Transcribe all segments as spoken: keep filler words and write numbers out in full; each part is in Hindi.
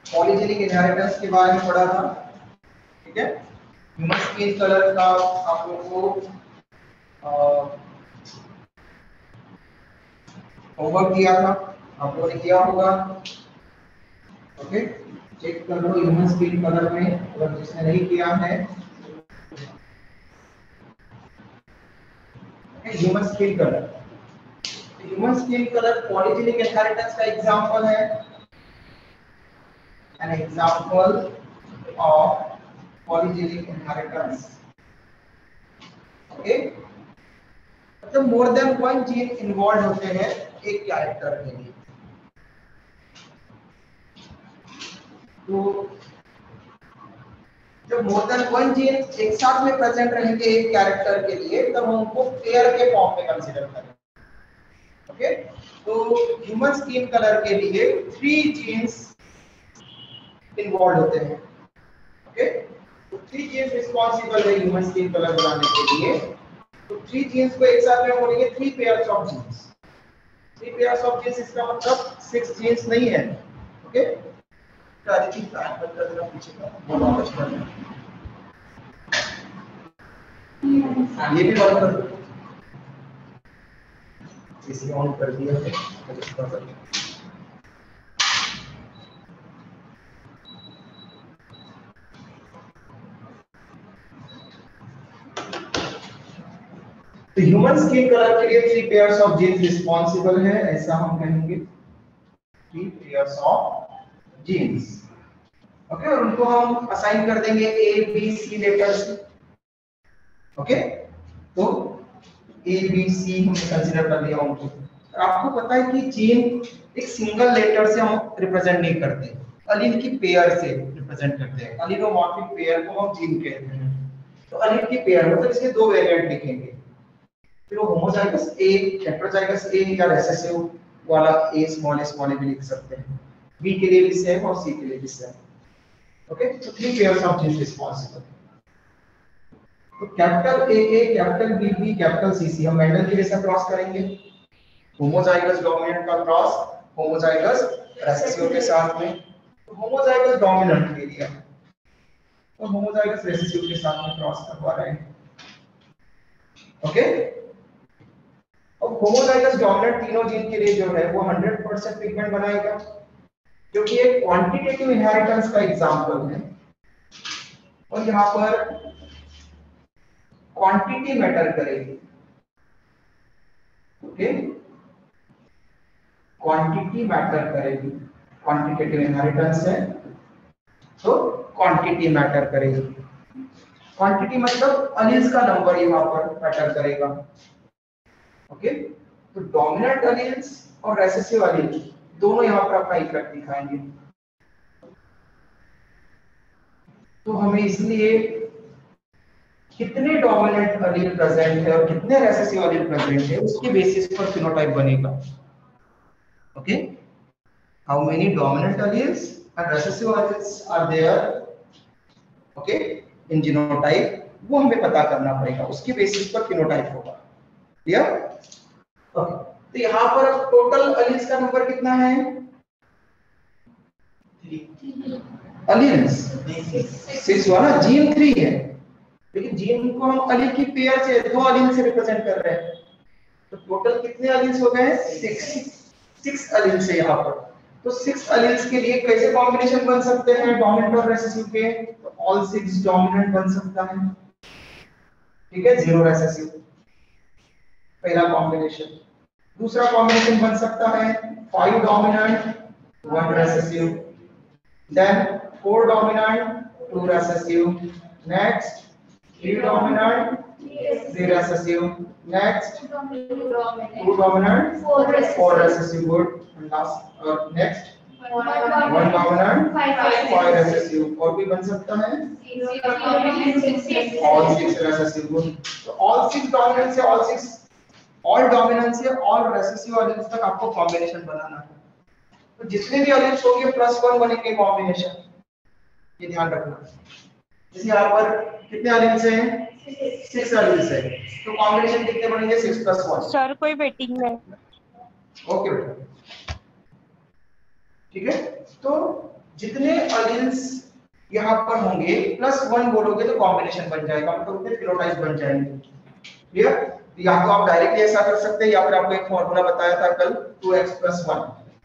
पॉलीजेनिक इनहेरिटेंस के बारे में पढ़ा था, ठीक है। ह्यूमन स्किन कलर का आप लोगों को होमवर्क दिया था, आप लोगों ने किया होगा, ओके। चेक कर लो ह्यूमन स्किन कलर में, अगर जिसने नहीं किया है। Human skin colour, human skin colour polygenic inheritance का एग्जांपल है, an example of polygenic inheritance, okay. मतलब more than one gene involve होते हैं एक कैरेक्टर के लिए। तो जब मोर देन वन जीन एक साथ में प्रेजेंट रहेंगे एक कैरेक्टर के लिए, तब हम उनको पेयर के फॉर्म में कंसीडर करेंगे, ओके। तो ह्यूमन स्किन कलर के लिए थ्री जीन्स इन्वॉल्व होते हैं, ओके। तो थ्री जीन्स रिस्पॉन्सिबल है ह्यूमन स्किन कलर बनाने के लिए। तो थ्री जीन्स को एक साथ में बोलेंगे three pairs of genes. Three pairs of genes इसका मतलब सिक्स जीन्स नहीं है, ओके। राजनीति फैन बंद कर देना पीछे का, बहुत वापस करना, ये भी बंद कर दो, इसे ऑन कर दिया है तो इसका कर दो। तो ह्यूमन स्किन कलर के लिए three pairs of genes responsible है, ऐसा हम कहेंगे, three pairs of genes, okay. और उनको हम असाइन कर देंगे A B C letters, okay. तो ए बी सी हमने कंसीडर कर लिया उनको। आपको पता है कि जीन एक सिंगल लेटर से हम रिप्रेजेंट नहीं करते, अलील की पेयर से रिप्रेजेंट करते हैं। अलीलोमॉर्फिक पेयर को हम जीन कहते हैं। तो अलील की पेयर मतलब इसके दो वेरिएंट लिखेंगे, फिर वो होमोजाइगस ए, हेटेरोजाइगस ए या रिसेसिव वाला ए स्मॉल स्मॉल भी लिख सकते हैं। बी के लिए भी सेम और सी के लिए भी सेम, ओके। तो three pairs of genes responsible. तो capital A A, capital B B, capital C C हम मेंडल के जैसा क्रॉस करेंगे। होमोजाइगस डोमिनेंट का क्रॉस होमोजाइगस रिसेसिव के साथ में, तो होमोजाइगस डोमिनेंट ले लिया तो होमोजाइगस रिसेसिव के साथ में क्रॉस करवा रहे हैं, ओके। अब होमोजाइगस डोमिनेंट तीनों जीन के लिए जो है वो हंड्रेड परसेंट पिगमेंट बनाएगा, जो कि एक क्वांटिटेटिव इनहेरिटेंस का एग्जांपल है। और यहाँ पर क्वांटिटी मैटर करेगी, ओके। क्वांटिटी मैटर करेगी, क्वांटिटेटिव इनहेरिटेंस है तो क्वांटिटी मैटर करेगी। क्वांटिटी मतलब अलील्स का नंबर यहाँ पर मैटर करेगा, ओके। तो डोमिनेंट अलील्स और रिसेसिव अलील्स दोनों यहाँ पर अपना इफेक्ट दिखाएंगे। तो हमें इसलिए कितने डोमिनेंट अलील प्रेजेंट है और कितने रिसेसिव अलील प्रेजेंट है उसके बेसिस पर फिनोटाइप बनेगा, okay. How many dominant alleles and recessive alleles are there, okay, in genotype, वो हमें पता करना पड़ेगा, उसके बेसिस पर फिनोटाइप होगा, क्लियर, ओके। तो यहाँ पर टोटल अलील्स का नंबर कितना है? अलील्स सिक्स हुआ ना, जीन थ्री है, लेकिन जीन को हम अलील की पेयर से दो अलील से रिप्रेजेंट कर रहे हैं, तो टोटल कितने अलील्स हो गए? सिक्स। सिक्स अलील्स है यहाँ पर। तो सिक्स अलील्स के लिए कैसे कॉम्बिनेशन बन सकते हैं डोमिनेंट और रिसेसिव के? तो ऑल सिक्स डोमिनेंट बन सकता है, ठीक है, जीरो रिसेसिव, पहला कॉम्बिनेशन। दूसरा कॉम्बिनेशन बन सकता है five dominant one recessive, then four dominant two recessive, next three dominant, three recessive, next two dominant, four recessive, good, and last uh, next one dominant, five recessive, और भी बन सकता है all six recessive, good। तो all six dominant से all six all dominant से all recessive alleles तक आपको कॉम्बिनेशन बनाना है। तो जितने भी alleles होंगे प्लस वन बनेंगे कॉम्बिनेशन, ये ध्यान रखना। जैसे यहाँ पर कितने एलिमेंट्स हैं? सिक्स एलिमेंट्स हैं, तो कॉम्बिनेशन कितने बनेंगे? Six plus one. सर कोई वेटिंग में, ओके बेटा, ठीक है। तो जितने अलील्स यहाँ पर होंगे प्लस वन बोलोगे तो कॉम्बिनेशन बन जाएगा, मतलब उतने फिनोटाइप बन जाएंगे। क्लियर? या तो आप डायरेक्टली ऐसा कर सकते हैं या फिर आपको एक फॉर्मूला बताया था कल two X plus one.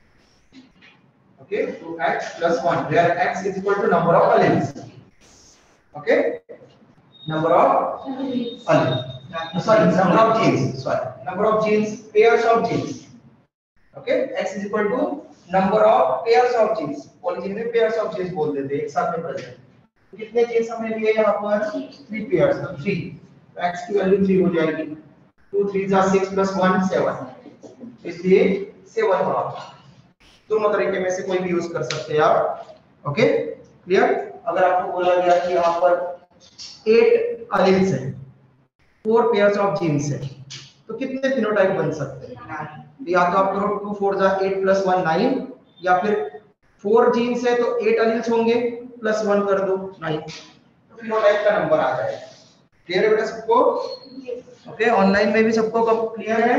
Okay, two X plus one where x is equal to number of alleles. Okay, number of alleles, sorry, number of genes, sorry, number of genes, pairs of genes. Okay, x is equal to number of pairs of genes, polygene में pairs of genes बोल देते हैं एक साथ में प्रेजेंट। कितने जीन्स हमने लिए यहाँ पर? थ्री पेयर्स, तो थ्री, तो x की वैल्यू थ्री हो जाएगी। टू थ्री जा सिक्स प्लस वन सेवन, इसलिए सेवन होगा। दोनों तरीके में से कोई भी यूज कर सकते हैं आप। Okay, clear? अगर आपको बोला गया कि यहाँ पर एट अलील्स हैं, फोर पेयर्स ऑफ जीन्स हैं, तो कितने फिनोटाइप बन सकते हैं? या तो आप करो टू फोर जा एट प्लस वन नाइन, या फिर फोर जीन्स है तो एट अलील्स होंगे प्लस वन कर दो नाइन, तो फिनोटाइप का नंबर आ जाएगा। क्लियर है बेटा सबको? ओके, ऑनलाइन में भी सबको क्लियर है?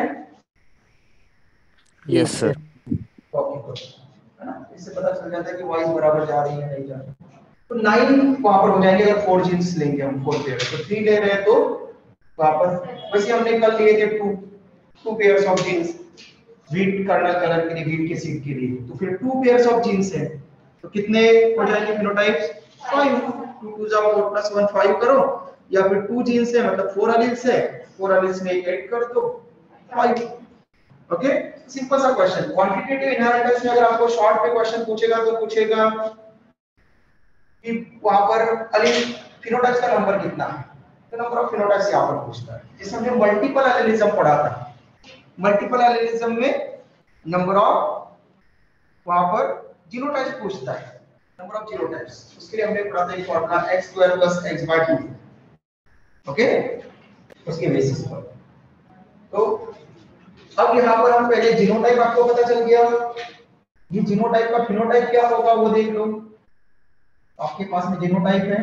Yes sir. ओके गुड, है ना? इससे पता चल जाता है कि वाइज बराबर जा रही है नहीं जा रही। तो नाइन वहां पर हो जाएंगे अगर फोर जीन्स लेंगे हम, फोर पेयर, तो थ्री ले रहे हैं तो वहां पर वैसे हमने कल लिए थे two two pairs of genes wheat kernel colour के लिए, व्हीट के सीड के लिए, तो फिर टू पेयर्स ऑफ जीन्स है तो कितने हो जाएंगे फिनोटाइप्स? फाइव। टू टू जा फोर प्लस वन फाइव करो, या फिर टू जीन्स है मतलब फोर अलील्स है, फोर अलील्स में ऐड कर दो फाइव। ओके, सिंपल सा क्वेश्चन। क्वांटिटेटिव इनहेरिटेंस में अगर आपको शॉर्ट में क्वेश्चन पूछेगा तो पूछेगा कि वहां पर अलील फिनोटाइप्स का नंबर कितना है, तो नंबर ऑफ फिनोटाइप्स यहां पर पूछता है। जैसे हमने मल्टीपल एलिलिज्म पढ़ा था, मल्टीपल एलिलिज्म में नंबर ऑफ वहां पर जीनोटाइप्स पूछता है, नंबर ऑफ जीनोटाइप्स। उसके लिए हमने पढ़ा था एक formula x square plus x by two. Okay, उसके बेसिस पर। तो अब यहाँ पर हम पहले जीनोटाइप आपको पता चल गया, ये जीनोटाइप का फिनोटाइप क्या होगा वो देख लो। आपके पास में जीनोटाइप है,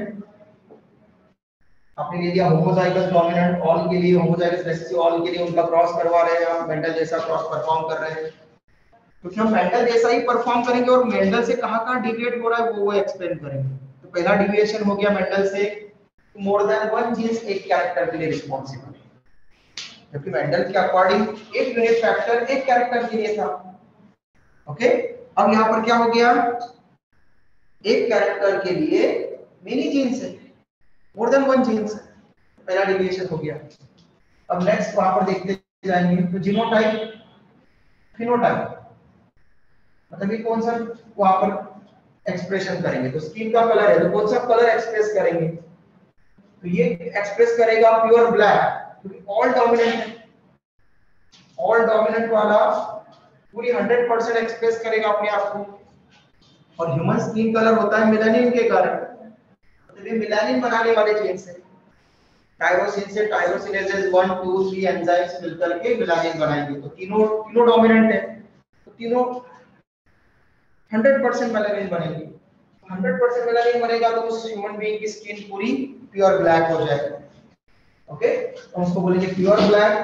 आपने ले लिया होमोजाइगस डोमिनेंट, ऑल के लिए होमोजाइगस रिसेसिव, ऑल के लिए उनका क्रॉस करवा रहे हैं आप, मेंडल जैसा क्रॉस परफॉर्म कर रहे हैं। क्योंकि हम मेंडल जैसा ही परफॉर्म करेंगे और मेंडल से कहां-कहां डिविएट हो रहा है वो वो एक्सप्लेन करेंगे। तो पहला डिविएशन हो गया मेंडल से, मोर देन वन जीन्स एक कैरेक्टर के लिए रिस्पांसिबल है, क्योंकि मेंडल के अकॉर्डिंग एक यूनिट फैक्टर एक कैरेक्टर के लिए था। ओके, अब यहाँ पर क्या हो गया? एक कैरेक्टर के लिए मेनी जीन्स है, मोर देन वन जीन्स, पहला डिविएशन हो गया। अब नेक्स्ट वहां पर देखते जाएंगे, तो जीनोटाइप फिनोटाइप मतलब ये कौन सा वहां पर एक्सप्रेशन करेंगे, तो स्किन का कलर है तो कौन सा कलर एक्सप्रेस करेंगे, तो ये एक्सप्रेस करेगा प्योर ब्लैक, क्योंकि ऑल डोमिनेंट है, ऑल डोमिनेंट वाला पूरी हंड्रेड परसेंट एक्सप्रेस करेगा अपने आप को। और ह्यूमन स्किन कलर होता है मेलानिन के कारण, मतलब ये मेलानिन बनाने वाले जीन्स है। टायरोसिन से tyrosinases one two three enzymes मिलकर के मेलानिन बनाएंगे, तो तीनों तीनों डोमिनेंट है, तो तीनों हंड्रेड परसेंट मेलानिन बनेगी। हंड्रेड परसेंट मेलानिन बनेगा तो उस ह्यूमन बीइंग की स्किन पूरी प्योर ब्लैक हो जाएगी। ओके, तो उसको बोलेंगे प्योर ब्लैक,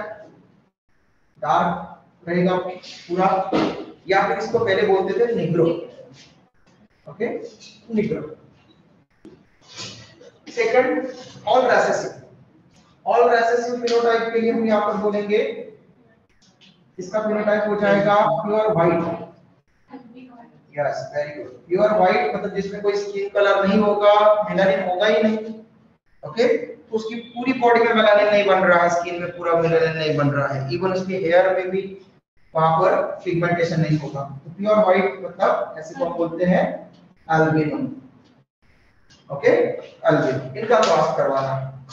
डार्क रहेगा पूरा, या फिर इसको पहले बोलते थे Negro. Okay, Negro. Second, all recessive, all recessive phenotype के लिए हम यहाँ पर बोलेंगे इसका फिनोटाइप हो जाएगा pure white. Yes, very good. Pure white मतलब जिसमें कोई स्किन कलर नहीं होगा, मेलानिन होगा ही नहीं। ओके, तो उसकी पूरी बॉडी में मेलानिन नहीं बन रहा है, स्किन में पूरा मेलानिन नहीं बन रहा है, इवन उसके हेयर में भी वहां पर पिगमेंटेशन नहीं होगा। तो प्योर व्हाइट मतलब ऐसे को हम बोलते हैं एल्बिनो। ओके, एल्बिनो, इनका क्रॉस करवाना।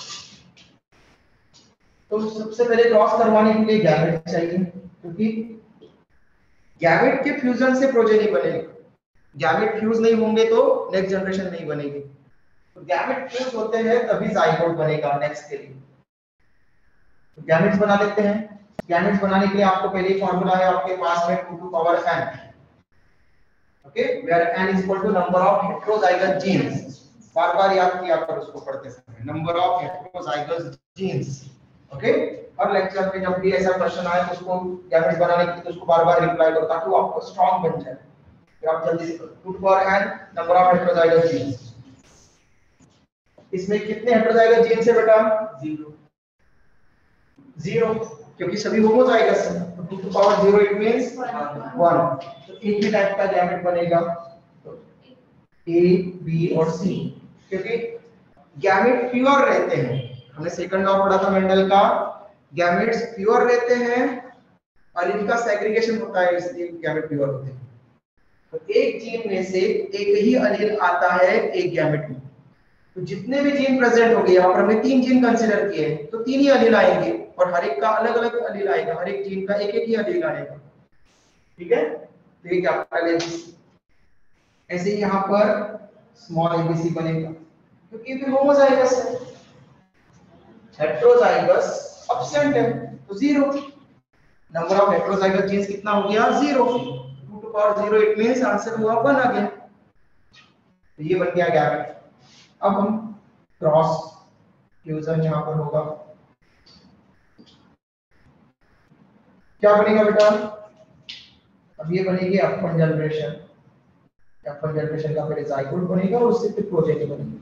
तो सबसे पहले क्रॉस करवाने के लिए गैमेट चाहिए, क्योंकि गैमेट के फ्यूजन से प्रोजेनी बनेगी। गैमेट फ्यूज नहीं होंगे तो नेक्स्ट जनरेशन नहीं बनेगी। तो गैमेट फ्यूज होते हैं तभी जाइगोट बनेगा नेक्स्ट के लिए। तो गैमेट्स बना लेते हैं। गैमेट्स बनाने के लिए आपको पहले ही फार्मूला है आपके पास में two two power n। Okay, where n is equal to number of heterozygous genes. बार-बार याद किया कर उसको पढ़ते समय, number of heterozygous genes. Okay, और लेक्चर में जब भी ऐसा क्वेश्चन आए तो उसको गैमेट्स बनाने के लिए तो उसको बार-बार रिप्लाई करो ताकि वो आपको स्ट्रांग बन जाए। फिर आप जल्दी से two for N number of heterozygous genes. इसमें कितने हेटेरोजाइगस जीन्स है बेटा? जीरो जीरो, क्योंकि सभी होमोजाइगस है। तो two two power zero it means one. तो एक ही टाइप का गैमेट बनेगा, तो ए बी और सी, क्योंकि गैमेट प्योर रहते हैं। हमने सेकंड लॉ पढ़ा था मेंडल का, गैमेट्स प्योर रहते हैं और इनका सेग्रीगेशन होता है, इसलिए गैमेट प्योर होते हैं। तो एक जीन में से एक ही अलील आता है एक गैमेट में। तो जितने भी जीन प्रेजेंट होंगे, यहाँ पर हमने तीन जीन कंसीडर किए हैं, तो तीन ही अलील आएंगे और हर एक का अलग अलग अलील आएगा, हर एक जीन का एक एक ही अलील आएगा। ठीक है, तो ये कैपिटल एबीसी। ऐसे ही यहाँ पर स्मॉल एबीसी बनेगा, क्योंकि ये होमोजाइगस है। हेटेरोजाइगस एब्सेंट है तो zero. Number of heterozygous genes कितना हो गया? Zero. Two two power zero it means answer हुआ वन आ गया। तो ये बन गया गैमेट। अब हम क्रॉस फ्यूजन यहां पर होगा, क्या बनेगा बेटा? अब ये बनेगी F one generation. F one generation का फिर जाइगोट बनेगा और उससे फिर प्रोजेनी बनेगी।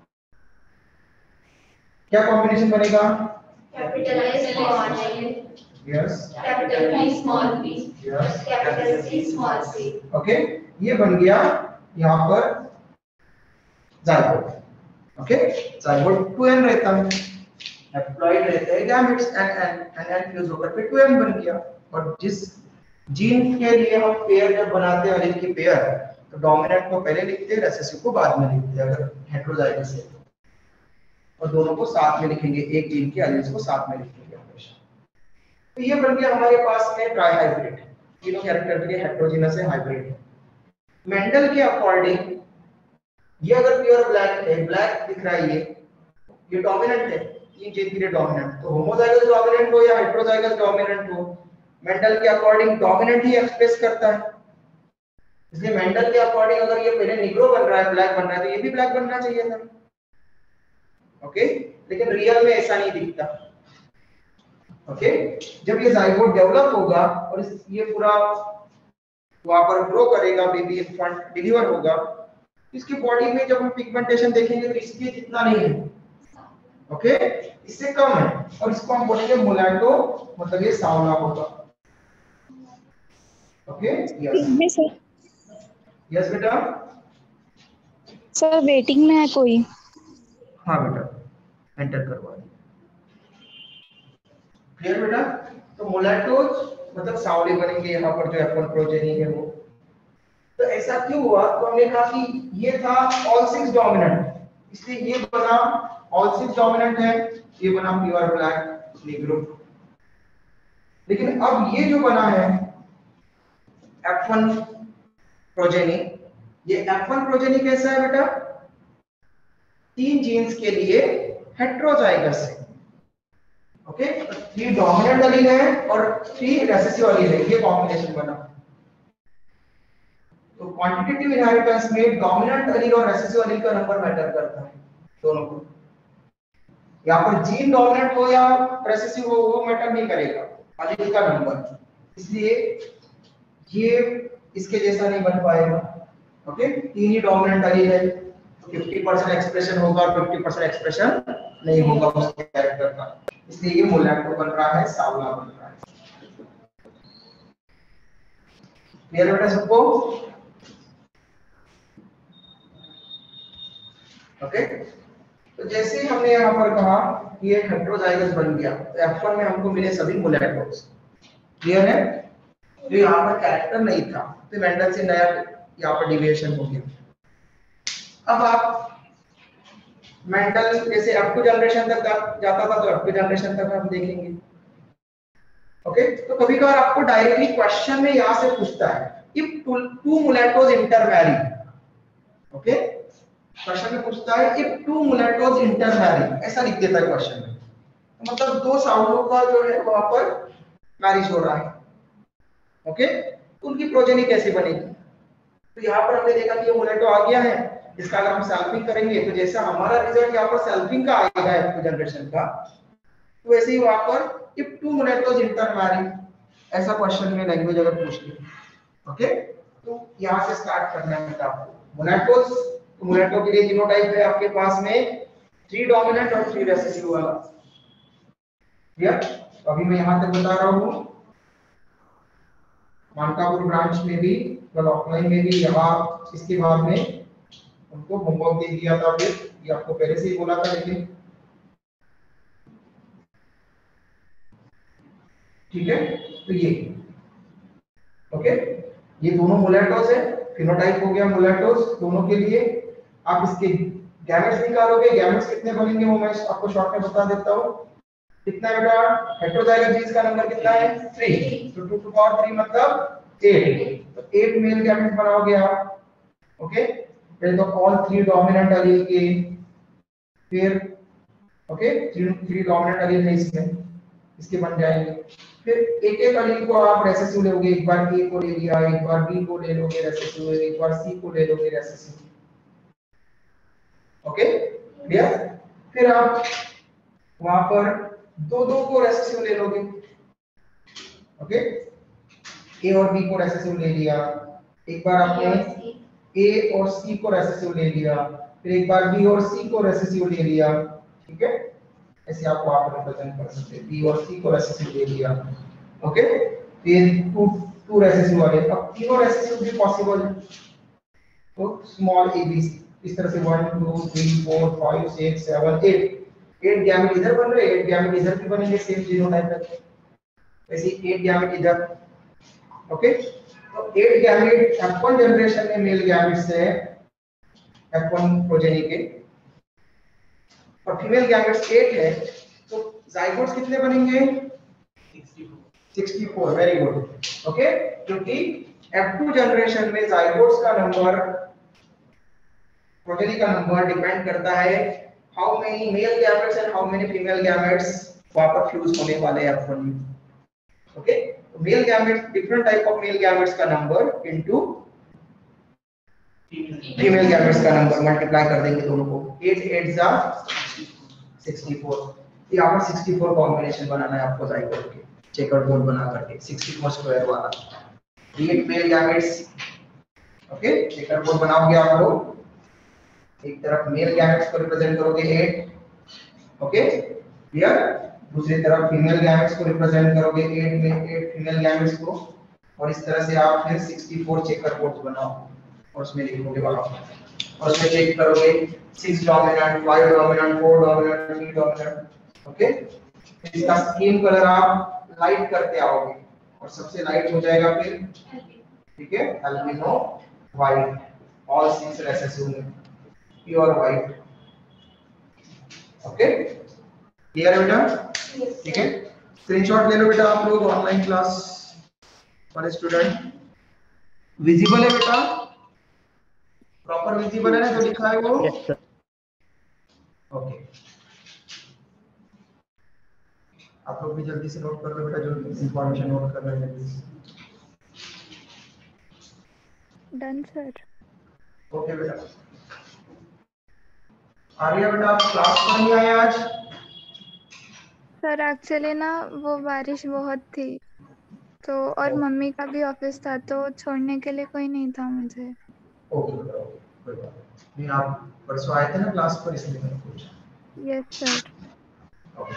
क्या कॉम्बिनेशन बनेगा? Capital S small a, yes, capital P small p, yes, capital C small c। Okay, ये बन गया यहां पर zygote. Okay, zygote two N रहता है, हैप्लॉइड रहते हैं gametes, N N N N fuse होकर फिर टू एन बन गया। और जिस जीन के लिए हम पेयर जब बनाते हैं अलील की पेयर, तो डोमिनेंट को पहले लिखते हैं, रिसेसिव को बाद में लिखते हैं अगर हेटेरोजाइगस है, और दोनों को साथ में लिखेंगे, एक जीन के अलील्स को साथ में लिखेंगे हमेशा। तो ये बन गया हमारे पास में ट्राई हाइब्रिड, तीनों कैरेक्टर के लिए हेटेरोजीनस है, हाइब्रिड है। मेंडल के अकॉर्डिंग ये अगर प्योर ब्लैक है, ब्लैक दिख रहा है, ये ये डोमिनेंट है, तीन जीन के लिए डोमिनेंट। तो होमोजाइगस डोमिनेंट हो या हेटेरोजाइगस डोमिनेंट हो, मेंडल के अकॉर्डिंग डोमिनेंट ही एक्सप्रेस करता है। इसलिए मेंडल के अकॉर्डिंग अगर ये पहले निग्रो बन रहा है, ब्लैक बन रहा है, तो ये भी ब्लैक बनना चाहिए था। ओके, लेकिन रियल में ऐसा नहीं दिखता। ओके, जब ये जाइगोट डेवलप होगा और इस ये पूरा वहां पर ग्रो करेगा, बेबी इन्फेंट डिलीवर होगा, इसकी बॉडी में जब हम पिगमेंटेशन देखेंगे तो इसके जितना नहीं है, ओके, इससे कम है, और इसको हम बोलेंगे मुलाटो, मतलब ये सांवला होगा। Okay, yes sir. यस बेटा, सर वेटिंग में है कोई? हाँ बेटा, एंटर करवा दिया। क्लियर बेटा? तो मुलाटोज मतलब सांवले बनेंगे यहाँ पर, जो एफ वन प्रोजेनी है वो। तो ऐसा क्यों हुआ? तो हमने कहा कि ये था ऑल सिक्स डोमिनेंट, इसलिए ये बना ऑल सिक्स डोमिनेंट है, ये बना प्योर ब्लैक निग्रो। लेकिन अब ये जो बना है एफ वन प्रोजेनी, ये एफ वन प्रोजेनी कैसा है बेटा? तीन जीन्स के लिए हेटेरोजाइगस है। ओके, थ्री डोमिनेंट अलील है और थ्री रिसेसिव अलील है, ये कॉम्बिनेशन बना। तो क्वांटिटेटिव इनहेरिटेंस में डोमिनेंट अलील और रिसेसिव अलील का नंबर मैटर करता है दोनों को। यहाँ पर जीन डोमिनेंट हो या रिसेसिव हो वो मैटर नहीं करेगा, अलील का नंबर। इसलिए ये इसके जैसा नहीं बन पाएगा। ओके, तीन ही डोमिनेंट अलील है, फिफ्टी परसेंट एक्सप्रेशन होगा और फिफ्टी परसेंट एक्सप्रेशन नहीं होगा उस कैरेक्टर का, इसलिए ये मुलाटो बन रहा है, सांवला बन रहा है। क्लियर बेटा सबको? ओके, तो जैसे ही हमने यहाँ पर कहा कि ये हेटेरोजाइगस बन गया, तो एफ वन में हमको मिले सभी मुलाटोस। क्लियर है? जो यहाँ पर कैरेक्टर नहीं था, तो मेंडल से नया यहाँ पर डिविएशन हो गया। अब आप मेंडल जैसे एफ टू जनरेशन तक जाता था, तो एफ टू जनरेशन तक हम देखेंगे। ओके, तो कभी कभार आपको डायरेक्टली क्वेश्चन में यहाँ से पूछता है if two mulattoes intermarry. Okay, question में पूछता है इफ टू मुलाटोज इंटरमैरी, ऐसा लिख देता है क्वेश्चन में। तो मतलब दो सांवलों का जो है वहां पर मैरिज हो रहा है। ओके, तो उनकी प्रोजेनी कैसे बनेगी? तो यहाँ पर हमने देखा कि ये मुलाटो आ गया है, इसका अगर हम सैल्फिंग करेंगे तो जैसा हमारा रिजल्ट यहाँ पर सैल्फिंग का आएगा एफ टू जनरेशन का, तो वैसे ही वहां पर इफ टू मुलाटोज इंटरमैरी, ऐसा क्वेश्चन में लैंग्वेज अगर पूछ ले, ओके, तो यहाँ से स्टार्ट करना है बेटा आपको। मोनैटोस, तो मोनैटो के लिए जीनोटाइप है आपके पास में थ्री डोमिनेंट और थ्री रिसेसिव वाला। क्लियर? तो अभी मैं यहाँ तक बता रहा हूँ। मानकापुर ब्रांच में भी, कल ऑफलाइन में भी, यहाँ इसके बाद में उनको होमवर्क दे दिया था। फिर ये आपको पहले से ही बोला था, लेकिन ठीक है। तो ये ओके, ये दोनों मुलेटोस है, फिनोटाइप हो गया मुलेटोस दोनों के लिए। आप इसके गैमेट्स निकालोगे, गैमेट्स कितने बनेंगे वो मैं आपको शॉर्ट में बता देता हूँ। कितना है बेटा? हेटेरोजाइगस जीन्स का नंबर कितना है? थ्री। तो टू टू पावर थ्री मतलब एट। तो एट मेल गैमेट बनाओगे आप। ओके, पहले तो ऑल थ्री डोमिनेंट एलील के, फिर okay three three dominant allele है इसमें, इसके बन जाएंगे। फिर एक एक एलील को आप रेसेसिव लोगे, एक बार ए को ले लिया, एक बार बी को ले लोगे रेसेसिव, एक बार सी को ले लोगे रेसेसिव। Okay clear? फिर आप वहां पर दो दो को रेसेसिव ले लोगे। ओके, ए और बी को रेसेसिव ले लिया, एक बार आपने ए और सी को रेसेसिव ले लिया, फिर एक बार बी और सी को रेसेसिव ले लिया। ठीक है, ऐसे आप वहां पर रिप्रेजेंट कर सकते हैं। बी और सी को रेसेसिव ले लिया। ओके, फिर टू टू रेसेसिव वाले, अब तीनों रेसेसिव भी पॉसिबल है। तो स्मॉल ए बी इस तरह से one two three four five six seven eight, eight gamete इधर बन रहे, एट गैमेट इधर भी बनेंगे सेम जीनोटाइप में। वैसे एट गैमेट इधर। ओके, तो eight gamete F one generation में मेल गैमेट से एफ वन प्रोजेनी के, और फीमेल गैमेट्स एट है। तो जाइगोट्स कितने बनेंगे? Sixty four. Very good. Okay, क्योंकि एफ टू जनरेशन में जाइगोट्स का नंबर, प्रोजेनी का नंबर डिपेंड करता है how many male gametes and how many female gametes वहां पर फ्यूज होने वाले हैं एफ वन में। ओके, तो male gametes, different type of male gametes का नंबर इनटू फीमेल गैमेट्स का नंबर मल्टीप्लाई कर देंगे दोनों को। एट एट जा सिक्सटी फोर। यहाँ पर सिक्सटी फोर कॉम्बिनेशन बनाना है आपको जाइगोट के, चेकर बोर्ड बना करके सिक्सटी फोर स्क्वायर वाला। Eight male gametes. Okay, checker board बनाओगे आप लोग, एक तरफ मेल गैमेट्स को रिप्रेजेंट करोगे एट। Okay clear? दूसरी तरफ फीमेल गैमेट्स को रिप्रेजेंट करोगे एट में एट फीमेल गैमेट्स को, और इस तरह से आप फिर सिक्सटी फोर चेकर बोर्ड बनाओ और उसमें लिखोगे वाला, और उसमें चेक करोगे six dominant, five dominant, four dominant, three dominant. Okay, इसका स्कीम कलर आप लाइट करते आओगे और सबसे लाइट हो जाएगा फिर, ठीक है, albino white, all six recessive में प्योर व्हाइट। ओके क्लियर है बेटा? ठीक है, स्क्रीनशॉट ले लो बेटा आप लोग, ऑनलाइन क्लास वाले स्टूडेंट। विजिबल है बेटा? प्रॉपर विजिबल है ना जो लिखा है वो? Yes sir. ओके, आप लोग भी जल्दी से नोट कर लो बेटा, जो इंफॉर्मेशन नोट कर रहे हैं जल्दी से। Done sir. ओके बेटा, आ रही है बेटा? आप क्लास पर नहीं आए आज? सर एक्चुअली ना वो बारिश बहुत थी तो, और मम्मी का भी ऑफिस था तो छोड़ने के लिए कोई नहीं था मुझे। ओके बेटा, ओके, कोई बात नहीं। नहीं, आप परसों आए थे ना क्लास पर, इसलिए मैंने पूछा। Yes sir. ओके,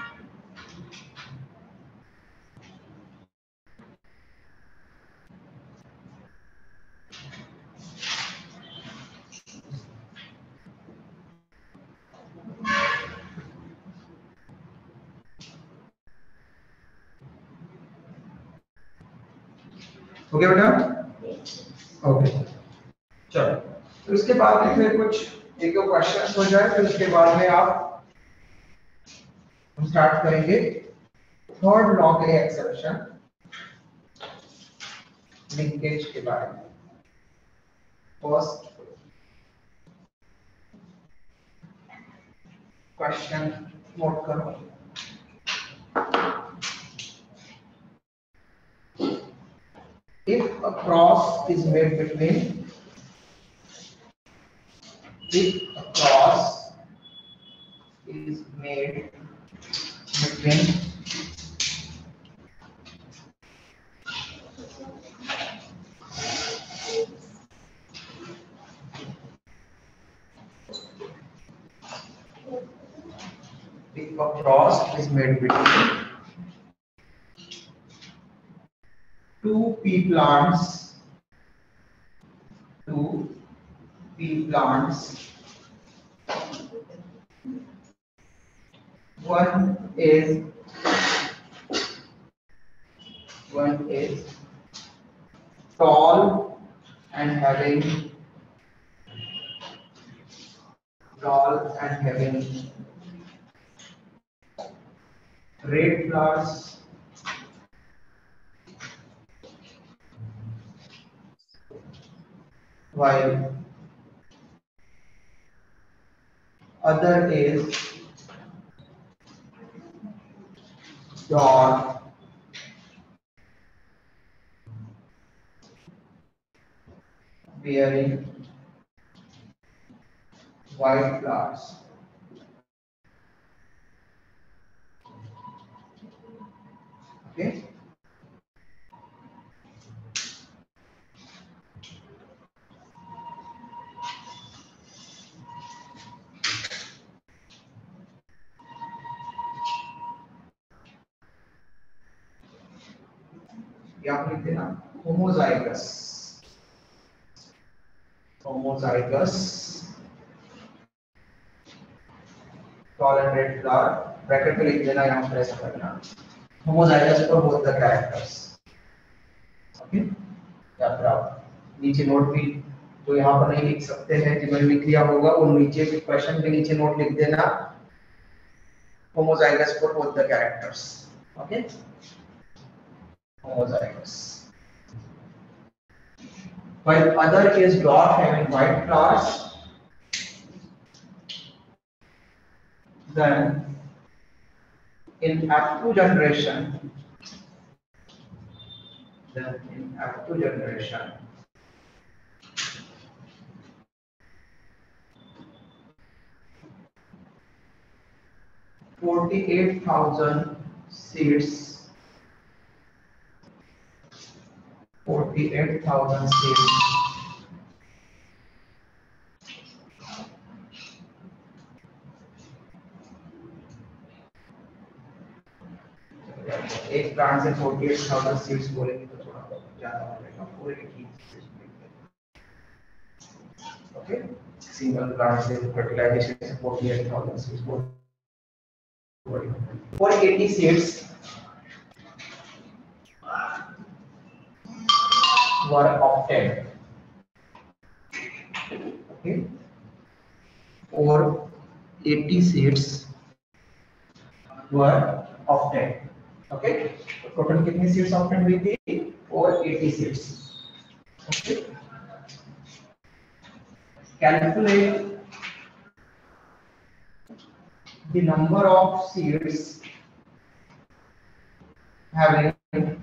ओके बेटा? ओके चलो, तो इसके बाद में फिर कुछ एक दो क्वेश्चन हो जाए, फिर उसके बाद में आप हम स्टार्ट करेंगे थर्ड लॉ के एक्सेप्शन, लिंकेज के बारे में। फर्स्ट क्वेश्चन नोट करो। If a cross is made between, if a cross is made between if a cross is made between two pea plants, two pea plants, one is one is tall and having tall and having red flowers, while other is dark bearing white flowers. Okay. या आप लिख देना homozygous, homozygous tall and red flower, bracket में लिख देना, यहाँ पर ऐसा करना homozygous for both the characters. Okay, या फिर आप नीचे नोट भी जो यहाँ पर नहीं लिख सकते हैं, जिन्होंने लिख लिया होगा वो नीचे भी क्वेश्चन के नीचे नोट लिख देना, homozygous for both the characters. Okay, homozygous. While other is dwarf having white flowers, then in F two generation, then in F two generation, forty-eight thousand seeds, forty-eight thousand seeds एक प्लांट से forty-eight thousand सीड्स बोलेंगे तो थोड़ा ज्यादा हो जाएगा, पूरे की ओके, सिंगल प्लांट से फर्टिलाइजेशन से forty-eight thousand सीड्स बोल for eighty seeds were obtained. Okay, or eighty seeds were obtained. Okay, total कितनी सीड्स ऑब्टेन हुई थी? और eighty seeds. Okay, calculate the number of seeds having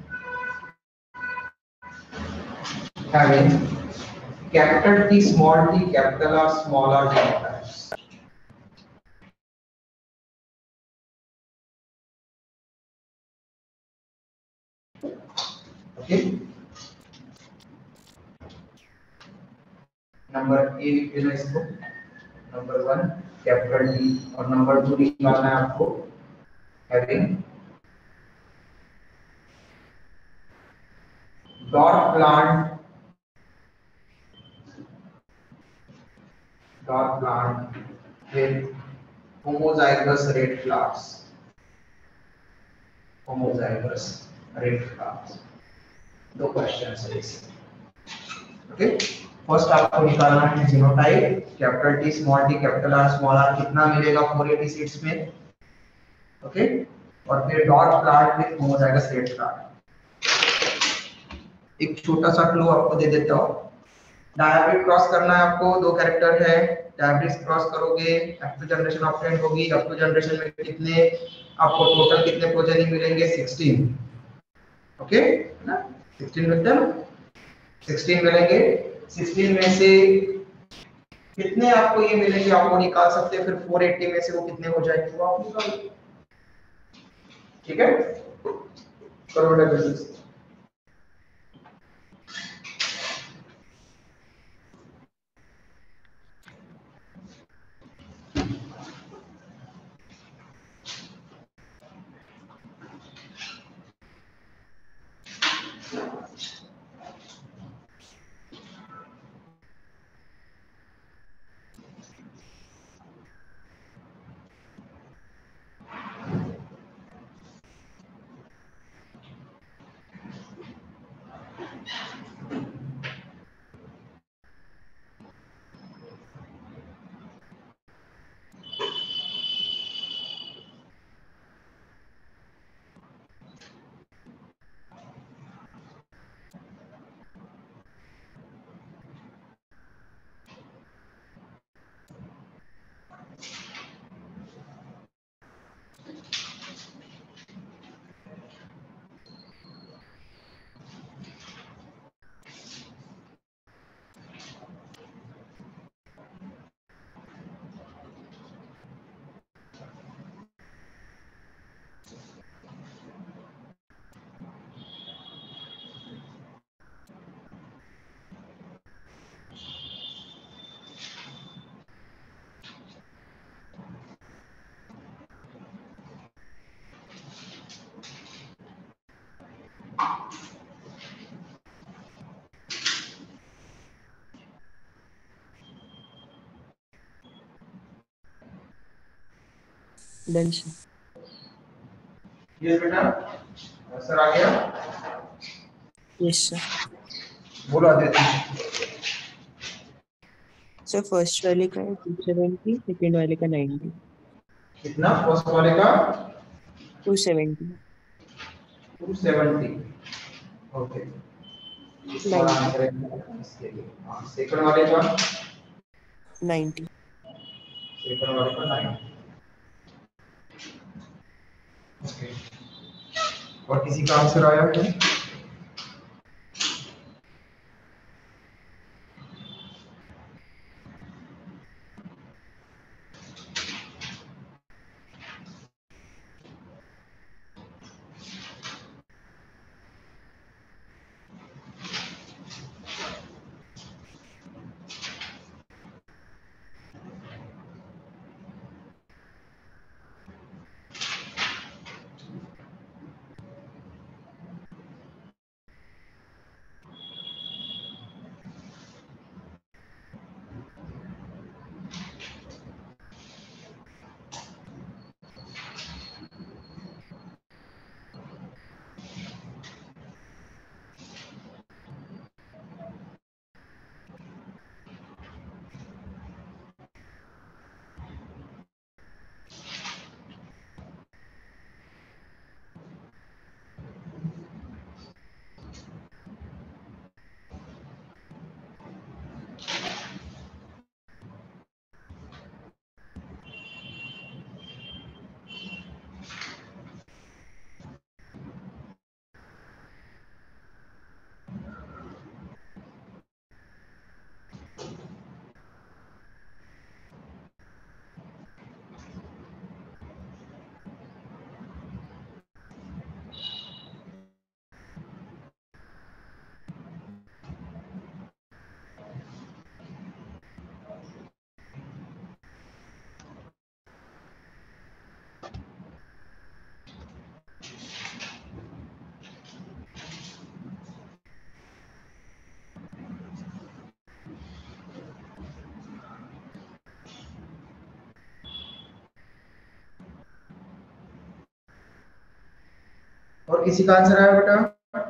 having capital T, small t, capital R, small r genotypes. Okay, number A लिख देना इसको, नंबर वन कैपिटल टी और नंबर टू निकालना है आपको having dot plant dot plant with homozygous red flowers, homozygous red flowers. दो क्वेश्चंस है इसमें. ओके, फर्स्ट आपको निकालना है genotype, capital T small T capital R small R कितना मिलेगा four eighty सीड्स में. ओके, और फिर dot plant with homozygous red flower. एक छोटा सा क्लू आपको दे देता हूं, डायब्रिड क्रॉस करना है आपको, दो कैरेक्टर है, डायब्रिड क्रॉस करोगे एफ टू जनरेशन ऑब्टेन होगी. एफ टू जनरेशन में कितने आपको टोटल कितने प्रोजेनी मिलेंगे? sixteen. ओके ना, sixteen मिलते हैं, sixteen मिलेंगे. sixteen में से कितने आपको ये मिलेंगे आपको निकाल सकते हैं, फिर four eighty में से वो कितने हो जाएंगे वो आप निकालो. ठीक है, करो बेटा. Done sir. यस बेटा, आंसर आ गया। Yes sir. बोलो आदित्य। सर फर्स्ट वाले का है टू सेवेंटी, सेकेंड वाले का नाइन्टी। कितना? फर्स्ट वाले का two seventy. Two seventy. Okay, इस वाला नाइन्टी। आंसर है इसके लिए। हाँ, सेकंड वाले का नाइन्टी। सेकंड वाले का नाइन। ओके, और किसी का आंसर आया क्या? और किसी का आंसर आया बेटा?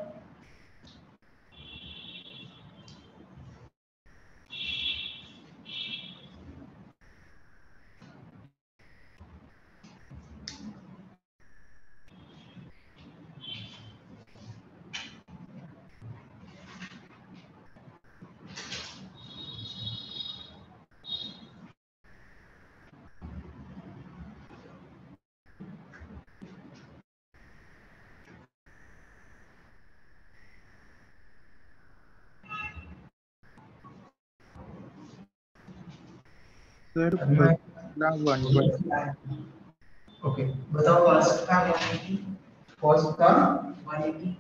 सर पहला वन ट्वेंटी। ओके, बताओ फर्स्ट का फर्स्ट का वन एटी,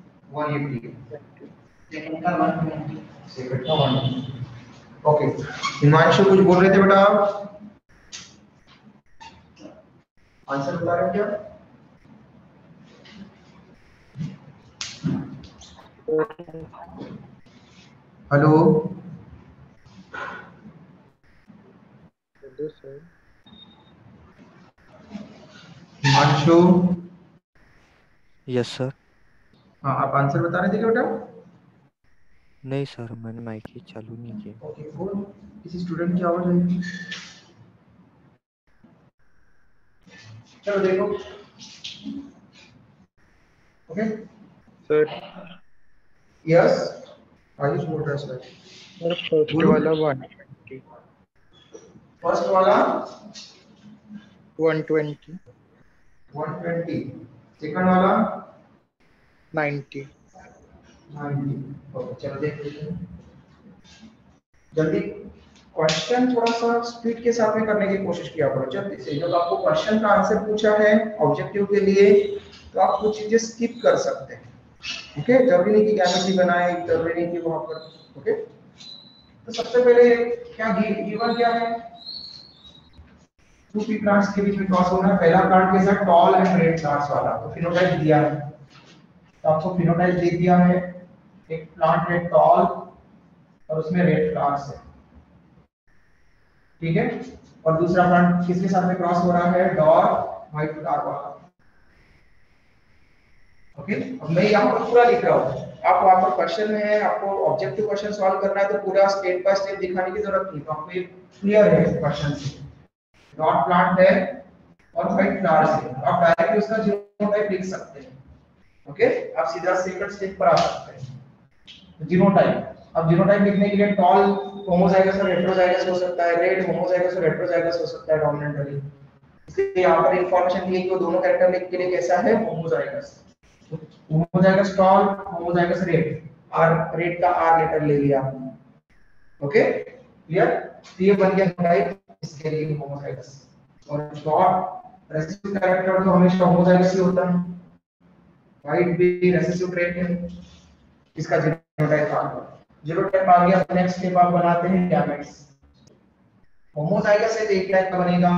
सेकंड का वन ट्वेंटी, सेकंड का वन ट्वेंटी। ओके, हिमांशु कुछ बोल रहे थे बेटा आप? आंसर बता रहे हो क्या? Hello hello sir. Himanshu. Yes sir. हाँ, आप आंसर बता रहे थे क्या बेटा? नहीं सर, मैंने माइक ही चालू नहीं किया। ओके, बोल, किसी स्टूडेंट की आवाज आई। चलो देखो। ओके सर यस, आयुष बोल रहा है सर। सर फर्स्ट बोलो। वाला वन ट्वेंटी। फर्स्ट वाला one twenty. One twenty, second वाला नाइन्टी। नाइन्टी। ओके, चलो देखते हैं जल्दी। क्वेश्चन थोड़ा सा स्पीड के साथ में करने की कोशिश किया करो जल्दी से। जब आपको क्वेश्चन का आंसर पूछा है ऑब्जेक्टिव के लिए, तो आप कुछ चीजें स्किप कर सकते हैं। ओके, जरूरी नहीं कि ज्योमेट्री बनाए, जरूरी नहीं कि वहां पर। ओके, तो सबसे पहले क्या गिवन क्या है? टू पी प्लांट्स के बीच में क्रॉस होना है। पहला प्लांट कैसा है? टॉल एंड रेड फ्लावर्स वाला। तो फिनोटाइप दिया है, तो आपको फिनोटाइप दे दिया है। एक प्लांट है टॉल और उसमें रेड फ्लावर्स है, ठीक है। और दूसरा प्लांट किसके साथ में क्रॉस हो रहा है? डॉट व्हाइट फ्लावर वाला। ओके अब मैं यहाँ पर पूरा लिख रहा हूँ, आप वहाँ पर क्वेश्चन में है, आपको ऑब्जेक्टिव क्वेश्चन सॉल्व करना है तो पूरा स्टेप बाय स्टेप दिखाने की जरूरत नहीं, तो आपको ये क्लियर है क्वेश्चन से। डॉट प्लांट है और व्हाइट फ्लावर से आप डायरेक्टली उसका जीनोटाइप लिख सकते हैं। ओके आप सीधा सेकंड स्टेप पर आ सकते हैं। जीनोटाइप, अब जीनोटाइप लिखने के लिए टॉल होमोजाइगस और हेटेरोजाइगस हो सकता है, रेड होमोजाइगस और हेटेरोजाइगस हो सकता है डोमिनेंटली। इसलिए यहाँ पर इंफॉर्मेशन दी है कि वो दोनों कैरेक्टर लिख के लिए कैसा है, homozygous. Homozygous tall, homozygous red, R red का आर लेटर ले लिया आपने। ओके क्लियर, ये बन गया टाइप इसके लिए होमोजाइगस। और डॉट रेसिसिव कैरेक्टर तो हमेशा होमोजाइगस ही होता है, व्हाइट भी रेसिसिव ट्रेट है, इसका जीनोटाइप आ गया। जीनोटाइप आ गया, नेक्स्ट स्टेप आप बनाते हैं गैमेट्स। होमोजाइगस है तो एक टाइप का बनेगा।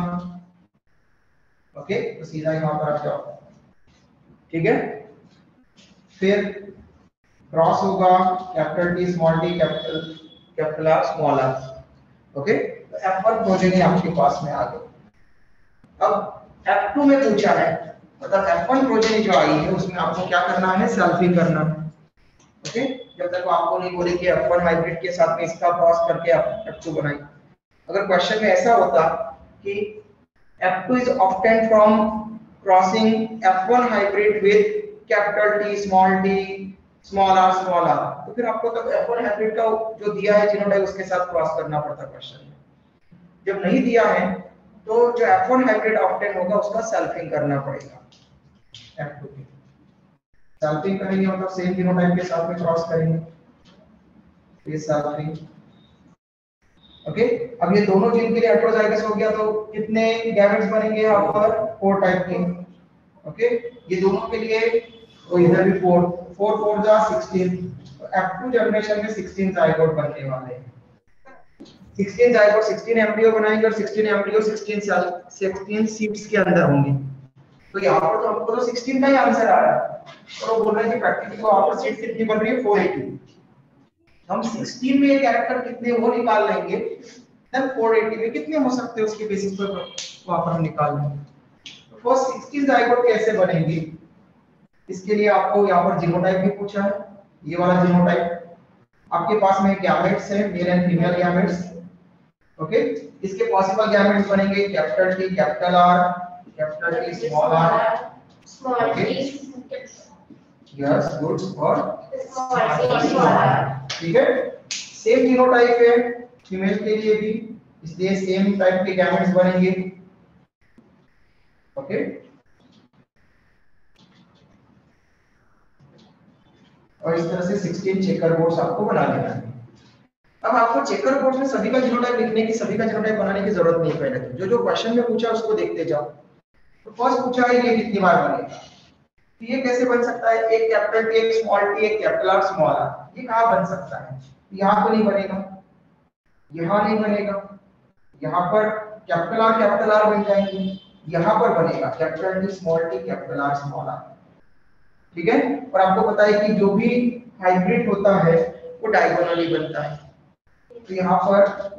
ओके तो सीधा यहां पर आ जाओ, ठीक है। फिर क्रॉस होगा, capital T small T capital capital R small R. Okay तो एफ वन प्रोजेनी आपके पास में आ गई। अब एफ टू में पूछा है, मतलब एफ वन प्रोजेनी जो आई है उसमें आपको क्या करना है, सेल्फिंग करना है। ओके जब तक आपको नहीं बोले कि एफ वन हाइब्रिड के साथ में इसका क्रॉस करके आप एफ टू बनाइए। अगर क्वेश्चन में ऐसा होता कि F two is obtained from crossing F one hybrid with capital T small T small R small R, तो फिर आपको तब एफ वन हाइब्रिड का जो दिया है जीनोटाइप उसके साथ क्रॉस करना पड़ता क्वेश्चन में। जब नहीं दिया है तो जो एफ वन हाइब्रिड ऑब्टेन होगा उसका सेल्फिंग करना पड़ेगा। एफ टू की सेल्फिंग करेंगे मतलब सेम जीनोटाइप के साथ में क्रॉस करेंगे, ये सेल्फिंग। ओके अब ये दोनों जीन के लिए हेटेरोजाइगस हो गया तो कितने गैमेट्स बनेंगे यहाँ पर, फोर टाइप के। ओके ये दोनों के लिए तो इधर भी फोर, फोर फोर जा सिक्सटीन, तो एफ टू जनरेशन में सिक्सटीन जाइगोट बनने वाले हैं। सिक्सटीन जाइगोट सिक्सटीन एम्ब्रियो बनाएंगे और sixteen embryo sixteen cell sixteen seeds के अंदर होंगे। तो यहाँ पर तो हमको तो सिक्सटीन का ही आंसर आ रहा है, और वो बोल रहे हैं कि प्रैक्टिकली वहां पर सीट कितनी बन रही है, फोर एटी। हम सिक्सटीन में ये कैरेक्टर कितने वो निकाल लेंगे, देन फोर एटी में कितने हो सकते हैं उसके बेसिस पर वहां पर हम निकाल लेंगे। तो फर्स्ट सिक्सटीन जाइगोट कैसे बनेंगे, इसके लिए आपको यहाँ पर जीनोटाइप भी पूछा है, ये वाला जीनोटाइप। आपके पास में गैमेट्स है, male and female gametes. Okay इसके पॉसिबल गैमेट्स बनेंगे capital T capital R capital T small R Small Okay. t, yes good और small t, small r. ठीक है। सेम जीनोटाइप है फीमेल के लिए भी, इसलिए सेम टाइप के गैमेट्स बनेंगे। ओके और इस तरह से सिक्सटीन चेकर बोर्ड्स आपको बना लेना है। अब आपको चेकर बोर्ड में सभी का जीनोटाइप लिखने की, सभी का जीनोटाइप बनाने की जरूरत नहीं पड़ेगी। जो जो क्वेश्चन में पूछा उसको देखते जाओ। तो फर्स्ट पूछा है ये कितनी बार बनेगा, तो ये कैसे बन सकता है, एक कैपिटल टी एक स्मॉल टी एक कैपिटल आर स्मॉल आर, ये कहां बन सकता है, यहाँ तो नहीं बनेगा, यहाँ नहीं बनेगा, यहाँ पर कैपिटल आर कैपिटल आर बन जाएंगे, यहाँ पर बनेगा capital T small T capital R small R. ठीक है और आपको पता है कि जो भी हाइब्रिड होता है वो डायगोनली बनता है। तो यहाँ पर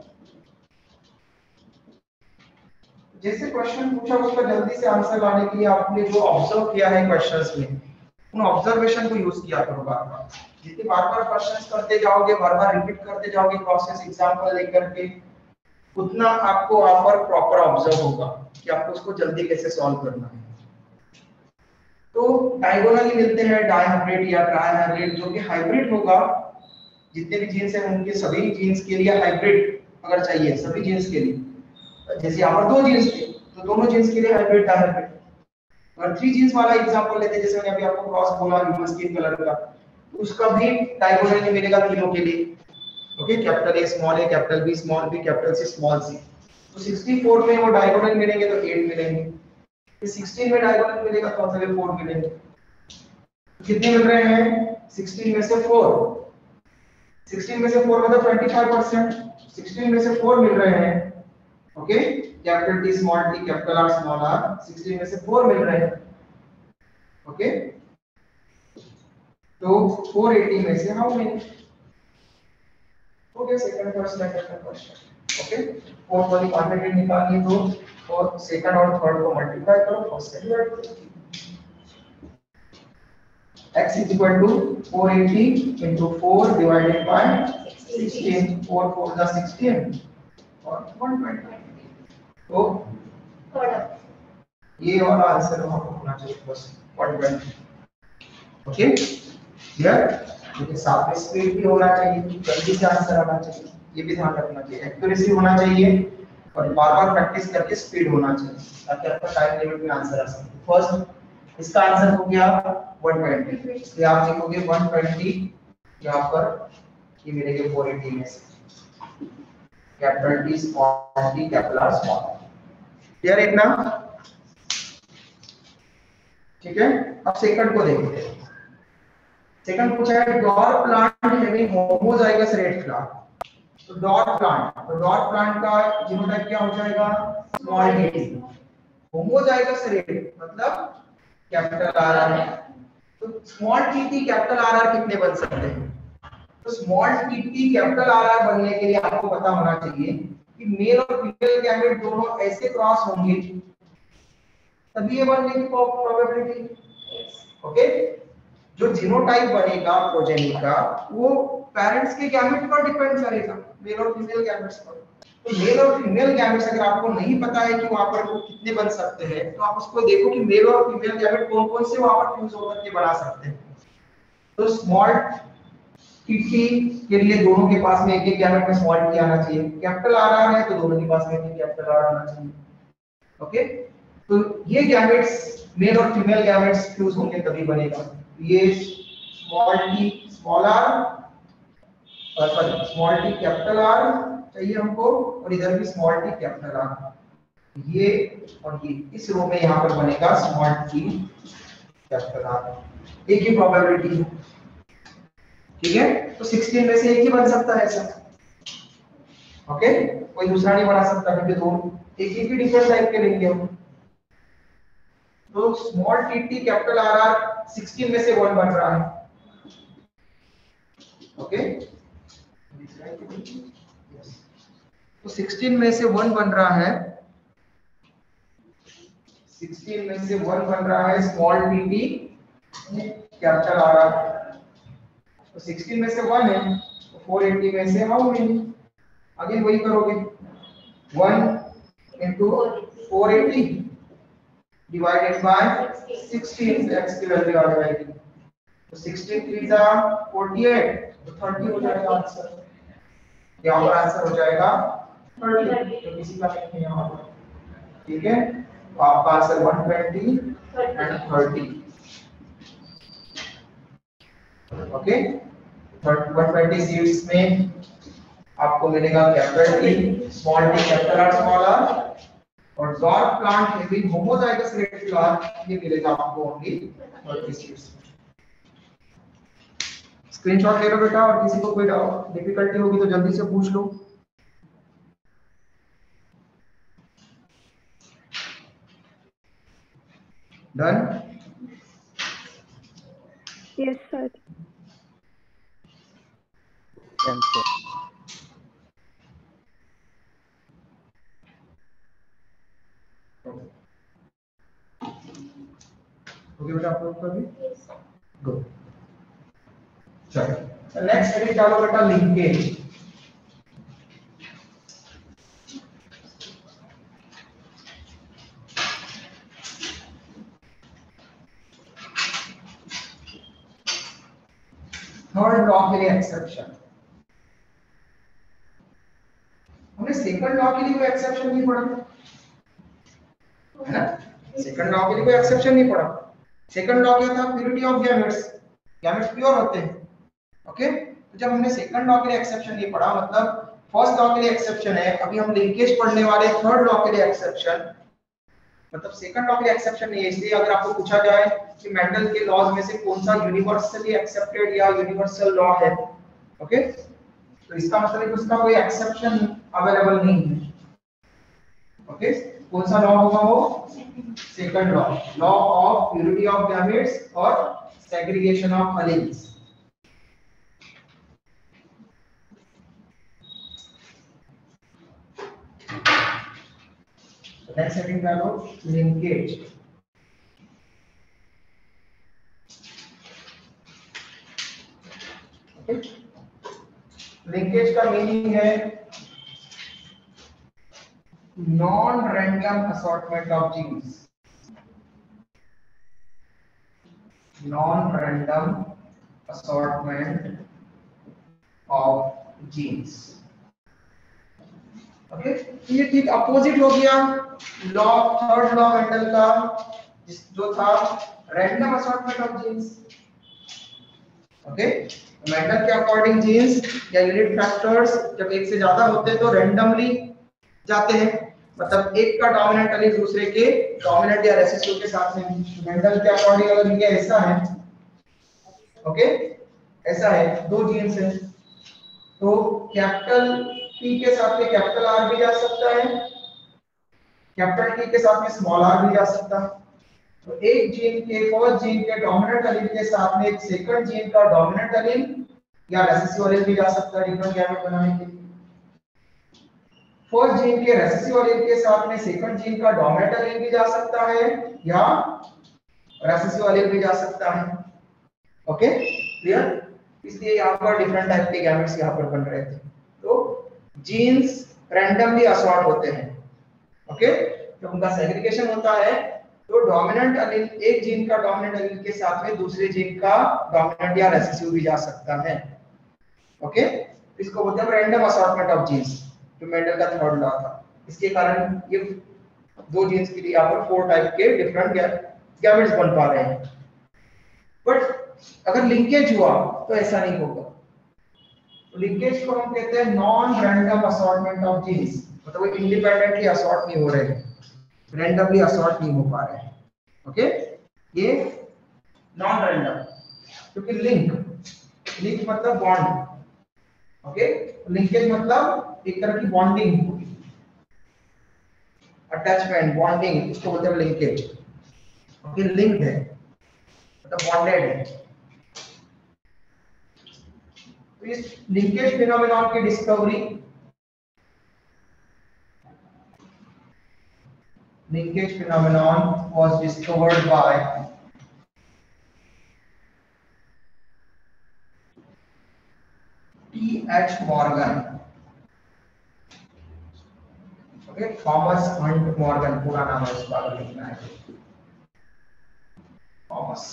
जैसे क्वेश्चन पूछा उसका जल्दी से आंसर लाने के लिए आपने जो ऑब्जर्व किया है क्वेश्चंस में, उन ऑब्जर्वेशन को यूज किया करो बार बार। जितने बार बार क्वेश्चंस करते जाओगे, बार बार रिपीट करते जाओगे प्रोसेस एग्जांपल लेकर के, उतना आपको वहां पर प्रॉपर ऑब्जर्व होगा कि आपको उसको जल्दी कैसे सॉल्व करना है। तो डायगोनली मिलते हैं डायहाइब्रिड या ट्राइहाइब्रिड, जो कि हाइब्रिड होगा। जितने भी जीन्स हैं उनके सभी जीन्स के लिए हाइब्रिड अगर चाहिए, सभी जीन्स के लिए, जैसे यहाँ पर दो जीन्स थे तो दोनों जीन्स के लिए हाइब्रिड डायहाइब्रिड। और थ्री जीन्स वाला एग्जांपल लेते हैं, जैसे मैंने अभी आपको क्रॉस बोला ह्यूमन स्किन कलर का, तो उसका भी डायगोनली मिलेगा तीनों के लिए। Okay capital A small A capital B small B capital C small C. तो सिक्सटी फोर में वो डायगोनल मिलेंगे तो एट मिलेंगे, फिर सिक्सटीन में डायगोनल मिलेगा तो मतलब फोर मिलेंगे। कितने मिल रहे हैं, सिक्सटीन में से फोर, सिक्सटीन में से फोर मतलब ट्वेंटी फाइव परसेंट, सिक्सटीन में से फोर मिल रहे हैं। Okay capital T small T capital R small R, sixteen में से फोर मिल रहे हैं। ओके तो फोर एटी में से हाउ मेनी हो गया, second question second question. Okay, fourth वाली क्वांटिटी निकालनी है तो और सेकंड और थर्ड को मल्टीप्लाई करो, फर्स्ट से डिवाइड करो। x is equal to four eighty into four divided by sixteen, four four is sixteen और one twenty। तो ये वाला आंसर आपको होना चाहिए बस one twenty। Okay clear? लेकिन साथ में स्पीड भी होना चाहिए, जल्दी से आंसर आना चाहिए, ये भी ध्यान रखना चाहिए। एक्यूरेसी होना चाहिए और बार-बार प्रैक्टिस करके स्पीड होना चाहिए ताकि आपका टाइम लिमिट में आंसर आ सके। फर्स्ट इसका आंसर हो गया one twenty, इसलिए आप लिखोगे one twenty यहाँ पर, ये मिलेंगे four eighty में से capital T small T capital R small. Clear है इतना? ठीक है, अब सेकंड को देखते हैं। सेकंड पूछा है डॉट plant having homozygous red flower. तो डॉट प्लांट, तो डॉट प्लांट का जीनोटाइप क्या हो जाएगा? Small T. होमोजाइगस रेड मतलब कैपिटल आर आर। तो small T T capital R R कितने बन सकते हैं? तो small T T capital R R बनने के लिए आपको पता होना चाहिए कि मेल और फीमेल गैमेट दोनों ऐसे क्रॉस होंगे तभी ये बनने की प्रोबेबिलिटी। ओके, जो जीनोटाइप बनेगा प्रोजेनी का वो पेरेंट्स के गैमेट पर डिपेंड करेगा, मेल और फीमेल गैमेट्स पर। तो मेल और फीमेल गैमेट्स अगर आपको नहीं पता है कि वहां पर कितने बन सकते हैं तो आप उसको देखो कि मेल और फीमेल गैमेट कौन-कौन से वहां पर फ्यूज होकर के बना सकते हैं। तो स्मॉल टी के लिए दोनों के पास में एक एक गैमेट में स्मॉल टी आना चाहिए, कैपिटल आर आर है तो दोनों के पास में एक कैपिटल आर आना चाहिए। ओके, तो ये गैमेट्स मेल और फीमेल गैमेट्स फ्यूज होंगे तभी बनेगा। ये स्मॉल टी स्मॉल आर और sorry small T capital R चाहिए हमको और इधर भी स्मॉल टी कैपिटल आर, ये और ये इस रो में यहाँ पर बनेगा स्मॉल टी कैपिटल आर। एक ही प्रोबेबिलिटी है, ठीक है? तो सोलह में से एक ही बन सकता है ऐसा। ओके, कोई दूसरा नहीं बना सकता क्योंकि दो एक ही डिफरेंट टाइप के लेंगे हम। तो small T T capital R R सोलह में से वन बन रहा है। ओके, तो सोलह में से वन बन रहा है, सोलह में से वन बन रहा है small T T capital R R. तो सोलह में से वन है तो फोर एटी में से हाउ मेनी? अगेन वही करोगे, one into four eighty divided by sixteen, x की वैल्यू आ जाएगी। तो sixteen थ्री जा forty-eight, तो thirty हो जाएगा आंसर। यहाँ पर आंसर हो जाएगा thirty, तो किसी का नहीं है यहाँ पर, ठीक है? तो आपका answer one twenty and thirty। Okay, one twenty seeds में आपको मिलेगा capital T small T capital R small R और डॉट plant having homozygous red flower ये मिलेगा आपको ओनली thirty सीट्स। स्क्रीनशॉट ले लो बेटा, और किसी को कोई डिफिकल्टी होगी तो जल्दी से पूछ लो। डन? Yes sir. ओके बेटा, आप लोग का भी गुड। चलो नेक्स्ट स्टडी डालो बेटा, लिंकेज। थर्ड लॉ के लिए एक्सेप्शन। हमने सेकंड लॉ के लिए कोई एक्सेप्शन नहीं पढ़ा है ना? सेकंड लॉ के लिए कोई एक्सेप्शन नहीं पढ़ा। सेकंड लॉ क्या था? Purity of gametes, gametes pure होते हैं। ओके, तो जब हमने सेकंड लॉ के लिए एक्सेप्शन नहीं पढ़ा, मतलब फर्स्ट लॉ के लिए एक्सेप्शन है, अभी हम लिंकेज पढ़ने वाले थर्ड लॉ के लिए एक्सेप्शन, मतलब सेकंड लॉ के लिए एक्सेप्शन नहीं है। इसलिए अगर आपको पूछा जाए कि मेंडल के लॉज में से कौन सा यूनिवर्सली एक्सेप्टेड या यूनिवर्सल लॉ है, ओके, तो इसका मतलब है कि उसका कोई एक्सेप्शन अवेलेबल नहीं है। ओके, कौन सा लॉ होगा वो? Second law, law of purity of gametes और segregation of alleles. Next heading डालो लिंकेज। लिंकेज का मीनिंग है non random assortment of genes, नॉन रैंडम assortment of genes। ओके, ये ठीक अपोजिट हो गया लॉ, थर्ड लॉ मेंडल का जिस जो था random assortment of genes. Okay, Mendel के अकॉर्डिंग जीन्स या यूनिट फैक्टर्स जब एक से ज्यादा होते हैं तो रैंडमली जाते हैं, मतलब एक का डोमिनेंट एलील दूसरे के डोमिनेंट या रेसेसिव के साथ में। मेंडल के अकॉर्डिंग अगर ये ऐसा है, ओके ऐसा है, दो जीन्स है तो कैपिटल P के साथ में कैपिटल R भी जा सकता है, कैपिटल T के साथ में स्मॉल r भी जा सकता है। तो एक जीन के फर्स्ट जीन के डोमिनेंट एलील के साथ में एक सेकंड जीन का डोमिनेंट एलील या रेसेसिव एलील भी जा सकता है डिफरेंट गैमेट बनाने के लिए। फर्स्ट जीन के रेसेसिव एलील के साथ में सेकंड जीन का डोमिनेंट एलील भी जा सकता है या रेसेसिव एलील भी जा सकता है। ओके क्लियर, इसलिए यहाँ पर डिफरेंट टाइप के गैमेट्स यहाँ पर बन रहे थे। तो जीन्स रैंडमली असॉर्ट होते हैं। ओके, जब उनका सेग्रीगेशन होता है तो डोमिनेंट एलील, एक जीन का डोमिनेंट एलील के साथ में दूसरे जीन का डोमिनेंट या रेसेसिव भी जा सकता है। ओके, इसको बोलते हैं रैंडम असॉर्टमेंट ऑफ जीन्स, जो मेंडल का थर्ड लॉ था। इसके कारण ये दो जीन्स के लिए यहाँ पर फोर टाइप के डिफरेंट गैमेट्स बन पा रहे हैं। बट अगर लिंकेज हुआ तो ऐसा नहीं होगा। तो लिंकेज को हम कहते हैं non random assortment of genes, मतलब वो इंडिपेंडेंटली असॉर्ट नहीं हो रहे हैं, रैंडमली असॉर्ट नहीं हो पा रहे हैं। ओके, ये नॉन रैंडम, क्योंकि लिंक लिंक मतलब बॉन्ड। ओके, लिंकेज मतलब एक तरह की बॉन्डिंग होगी, अटैचमेंट, बॉन्डिंग, इसको बोलते हैं लिंकेज। ओके, लिंक्ड है मतलब बॉन्डेड है। तो इस लिंकेज फिनोमेनन की discovery linkage phenomenon was discovered by T H Morgan. Okay, Thomas Hunt Morgan पूरा नाम है, इसका लिखना है Thomas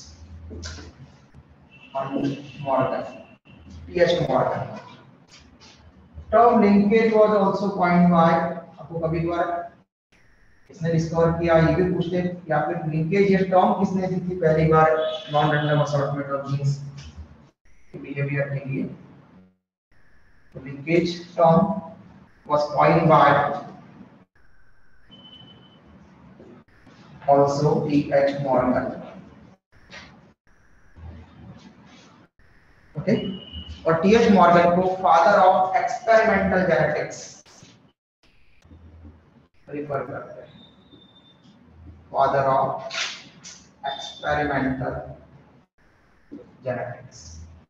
Hunt Morgan, T H Morgan। Term linkage was also coined by, आपको कभी बार इसने डिस्कवर किया, ये भी पूछते हैं कि आपने लिंकेज ये टर्म किसने दी थी पहली बार non random assortment of genes के बिहेवियर के लिए। तो linkage term was coined by also T H Morgan। Okay, और टी एच मॉर्गन को father of experimental genetics refer करते हैं, father of experimental genetics.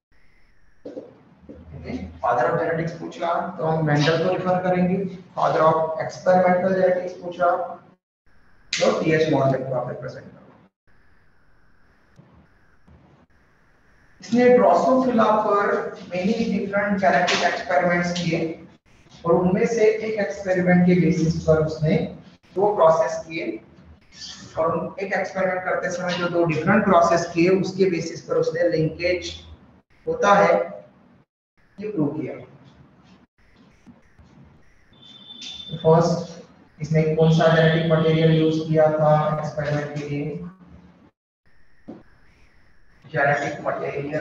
Okay, father of genetics पूछा तो हम मेंडल को रिफर करेंगे, फादर ऑफ एक्सपेरिमेंटल जेनेटिक्स पूछा तो टी एच मॉर्गन को आप रिप्रेजेंट करो। इसने ड्रोसोफिला पर मेनी डिफरेंट जेनेटिक एक्सपेरिमेंट्स किए और उनमें से एक एक्सपेरिमेंट के बेसिस पर उसने दो प्रोसेस किए, और एक एक्सपेरिमेंट करते समय जो दो डिफरेंट प्रोसेस किए उसके बेसिस पर उसने लिंकेज होता है ये प्रूव किया। फर्स्ट इसने कौन सा जेनेटिक मटेरियल यूज किया था एक्सपेरिमेंट के लिए, genetic material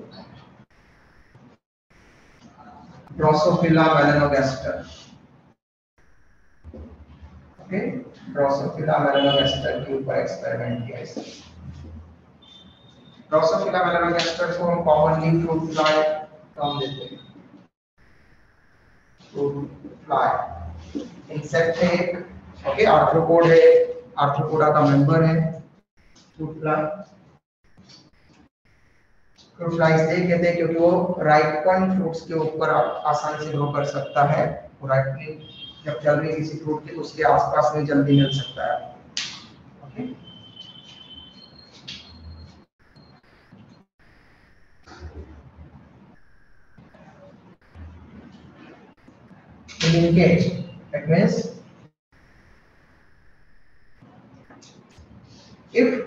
Drosophila melanogaster. Okay, Drosophila melanogaster के ऊपर एक्सपेरिमेंट किया इसने। ड्रोसोफिला मेलानोगास्टर को हम कॉमनली फ्रूट फ्लाई नाम देते हैं, फ्रूट फ्लाई इंसेक्ट है। ओके, आर्थ्रोपोड है, आर्थ्रोपोडा का मेंबर है फ्रूट फ्लाई। फ्रूट फ्लाई इसलिए कहते हैं क्योंकि वो राइपन फ्रूट्स के ऊपर आसानी से ग्रो कर सकता है, राइपनिंग जब चल रही है किसी फ्रूट के, उसके आसपास में जल्दी मिल सकता है। Okay, linkage it means if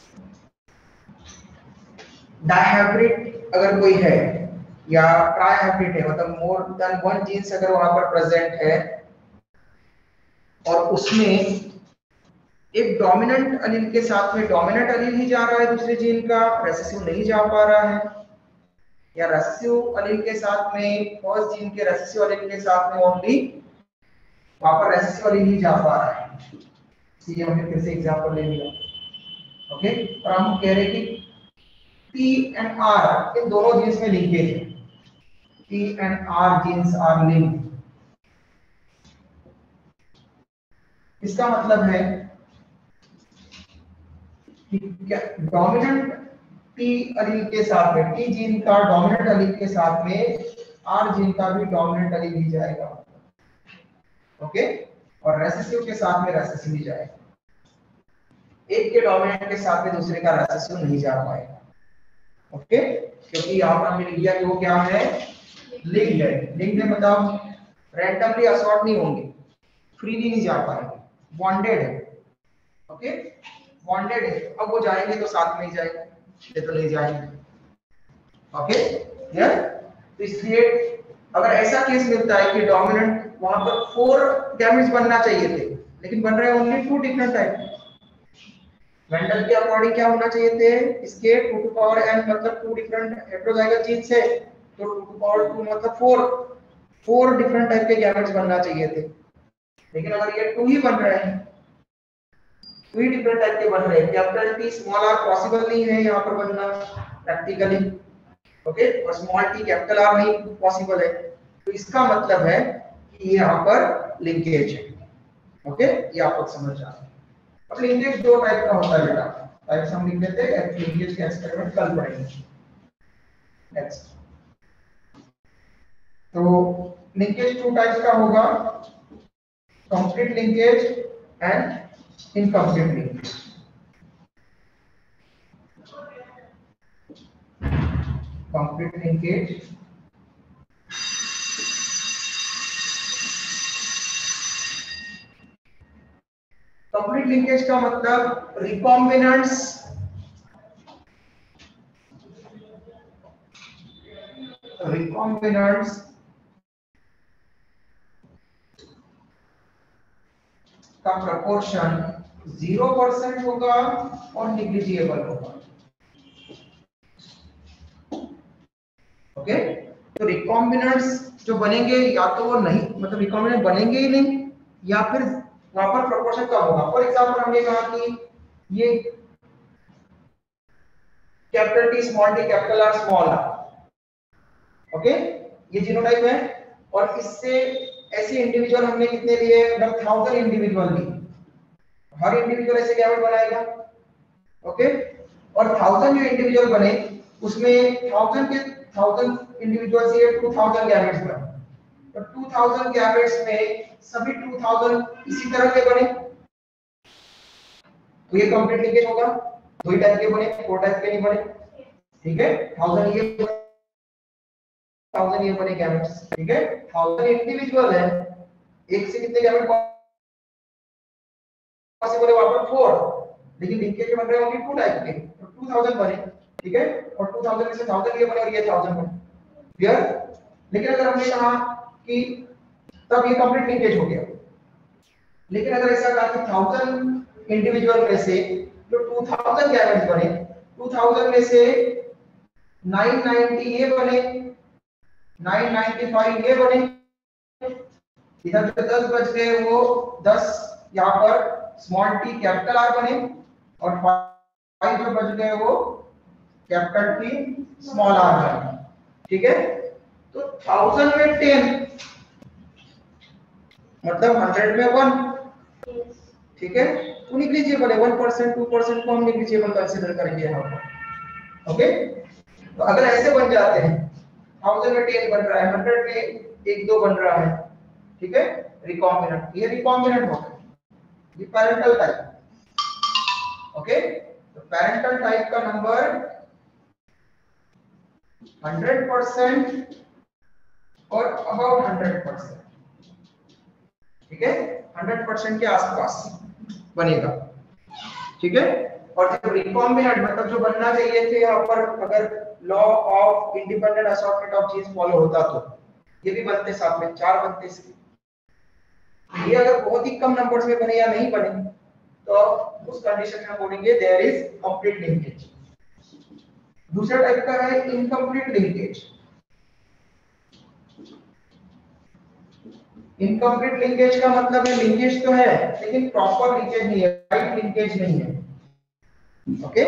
dihybrid अगर कोई है या ट्राइहाइब्रिड है, मतलब मोर देन वन जीन्स अगर वहां पर प्रेजेंट है और उसमें एक डोमिनेंट अलील के साथ में डोमिनेंट अलील ही जा रहा है दूसरे जीन का, रेसेसिव नहीं जा पा रहा है, या रेसेसिव अलील के साथ में फर्स्ट जीन के रेसेसिव अलील के साथ में ओनली वहां पर रेसेसिव अलील ही जा पा रहा है। इसलिए हमने फिर से एग्जांपल ले लिया। ओके, और हम कह रहे कि T and R इन दोनों जीन्स में लिंकेज है। T and R genes are linked. इसका मतलब है कि डोमिनेंट T अलील के साथ में, T जीन का डोमिनेंट अलील के साथ में R जीन का भी डोमिनेंट अलील ही जाएगा। ओके, और रेसेसिव के साथ में रेसेसिव ही जाएगा। एक के डोमिनेंट के साथ में दूसरे का रेसेसिव नहीं जा पाएगा। ओके, क्योंकि यहाँ पर हमने लिख दिया कि वो क्या है, लिंक्ड है। लिंक्ड है मतलब रैंडमली असॉर्ट नहीं होंगे, फ्रीली नहीं जा पाएंगे, बॉन्डेड है। ओके, बॉन्डेड है। अब वो जाएंगे तो साथ में ही जाएंगे, ये तो नहीं जाएंगे। Okay, clear? तो इसलिए अगर ऐसा केस मिलता है कि डोमिनेंट वहां पर फोर गैमेट्स बनना चाहिए थे लेकिन बन रहे only two different type, Mendel के अकॉर्डिंग क्या होना चाहिए थे, इसके टू टू पावर n मतलब टू डिफरेंट हेटेरोजाइगस जीन्स है, तो टू टू पावर टू मतलब फोर फोर डिफरेंट टाइप के गैमेट्स बनना चाहिए थे। लेकिन अगर ये टू ही बन रहे हैं, टू ही डिफरेंट टाइप के बन रहे हैं, capital T small r possible नहीं है यहां पर बनना प्रैक्टिकली। ओके, और स्मॉल t कैपिटल R नहीं पॉसिबल है, तो इसका मतलब है कि यहां पर लिंकेज है। ओके, ये आप लोग समझ जाओ। अब लिंकेज दो टाइप का होता है बेटा, टाइप्स हम लिख लेते हैं, लिंकेज के एक्सपेरिमेंट कल पढ़ेंगे। नेक्स्ट, तो लिंकेज टू टाइप्स का होगा, complete linkage and incomplete linkage. Complete linkage complete linkage का मतलब रिकॉम्बिनेंट्स रिकॉम्बिनेंट्स का प्रपोर्शन जीरो परसेंट होगा और निग्लिजिबल होगा। ओके, तो रिकॉम्बिनेंट्स जो बनेंगे या तो वो नहीं, मतलब रिकॉम्बिनेंट बनेंगे ही नहीं, या फिर वहां पर प्रोपोर्शन कम होगा। फॉर एग्जांपल हमने कहा कि ये capital T small t capital R small r, okay, ये जीनोटाइप है, और इससे ऐसे इंडिविजुअल हमने कितने लिए, मतलब थाउजेंड इंडिविजुअल लिए, हर इंडिविजुअल ऐसे गैमेट बनाएगा। ओके, और थाउजेंड जो इंडिविजुअल बने उसमें थाउजेंड के थाउजेंड इंडिविजुअल से टू थाउजेंड गैमेट्स बने, तो टू थाउजेंड गैमेट्स में सभी टू थाउजेंड इसी तरह के बने, तो ये कंप्लीट लिंकेज होगा। दो ही टाइप के बने, फोर टाइप के नहीं बने। ठीक है, थाउजेंड ये थाउजेंड ये बने गैमेट्स। ठीक है, थाउजेंड इंडिविजुअल है, एक से कितने गैमेट पॉसिबल है, वहां पर फोर, लेकिन लिंकेज के बन रहे होंगे टू टाइप के, तो टू थाउजेंड बने। ठीक है, और टू थाउजेंड में से थाउजेंड ये बने और ये थाउजेंड बने। क्लियर? लेकिन अगर हमने कहा कि तब ये कंप्लीट लिंकेज हो गया, लेकिन अगर ऐसा कहा कि थाउजेंड इंडिविजुअल में से जो टू थाउजेंड गैमेट्स बने, टू थाउजेंड में से नाइन नाइंटी ये बने, नाइन नाइंटी फाइव ये बने, इधर जो दस बच गए वो दस यहाँ पर स्मॉल t कैपिटल R बने, और फाइव जो बच गए वो कैपिटल T स्मॉल r बने। ठीक है, तो थाउजेंड में टेन मतलब हंड्रेड में वन। ठीक है, तो निग्लिजिबल है, वन परसेंट टू परसेंट को हम निग्लिजिबल कंसीडर करेंगे यहाँ पर। ओके, तो अगर ऐसे बन जाते हैं, थाउजेंड में टेन बन रहा है, हंड्रेड में एक दो बन रहा है, ठीक है, रिकॉम्बिनेंट, ये रिकॉम्बिनेंट हो गया, ये पैरेंटल टाइप। ओके, तो पैरेंटल टाइप का नंबर हंड्रेड परसेंट और अबाउट हंड्रेड परसेंट, ठीक है, हंड्रेड परसेंट के आसपास बनेगा, ठीक है। और जब रिकॉम्बिनेंट मतलब जो बनना चाहिए थे यहाँ पर, अगर law of independent assortment of genes follow होता तो ये भी बनते साथ में, चार बनते इसके। ये अगर बहुत ही कम नंबर्स में बने या नहीं बने तो उस कंडीशन में हम बोलेंगे देयर इज कंप्लीट लिंकेज। दूसरा टाइप का है इनकम्प्लीट लिंकेज। इनकम्प्लीट लिंकेज का मतलब है लिंकेज तो है लेकिन प्रॉपर लिंकेज नहीं है, राइट लिंकेज नहीं है, ओके,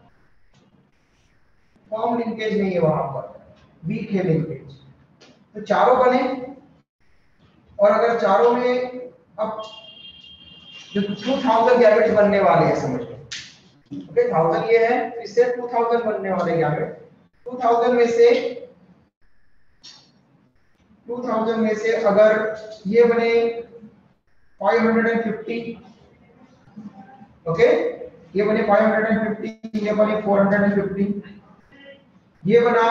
फॉर्म लिंकेज नहीं है, वहां पर वीक है लिंकेज। तो चारों बने और अगर चारों में अब जो टू थाउजेंड गैमेट्स बनने वाले हैं समझ लो, ओके, थाउजेंड ये है तो इससे टू थाउजेंड बनने वाले गैमेट, टू थाउजेंड में से टू थाउजेंड में से अगर ये बने फाइव हंड्रेड फिफ्टी, ओके, ये बने फाइव हंड्रेड फिफ्टी, ये बने फोर हंड्रेड फिफ्टी, ये बना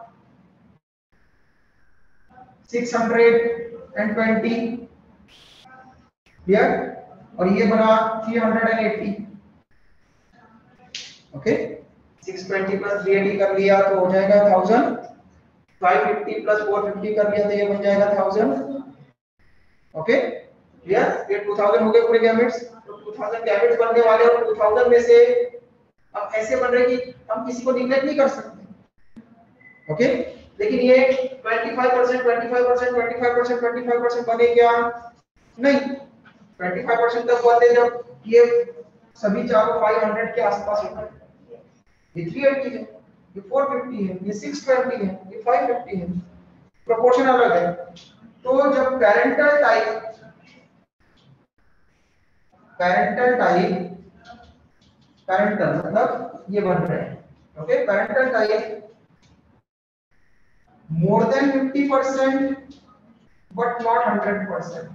सिक्स हंड्रेड ट्वेंटी, क्लियर, और ये बना three hundred eighty, okay, six twenty plus three eighty कर लिया तो हो जाएगा thousand, five fifty plus four fifty कर लिया तो ये बन जाएगा थाउजेंड, ओके, क्लियर। ये टू थाउजेंड हो गए पूरे गैमेट्स, तो टू थाउजेंड गैमेट्स बनने वाले और टू थाउजेंड में से अब ऐसे बन रहे कि हम किसी को निगलेक्ट नहीं कर सकते, ओके, लेकिन ये twenty five percent twenty five percent twenty five percent twenty five percent बने क्या? नहीं, ट्वेंटी फाइव परसेंट तब बनते जब ये सभी चारों फाइव हंड्रेड के आसपास होता है। ये थ्री एटी है, ये फोर फिफ्टी है, ये सिक्स ट्वेंटी है, ये फाइव फिफ्टी है, प्रोपोर्शन अलग है। तो जब parental type parental type parental मतलब ये बन रहे हैं, okay, parental type more than fifty percent but not one hundred percent,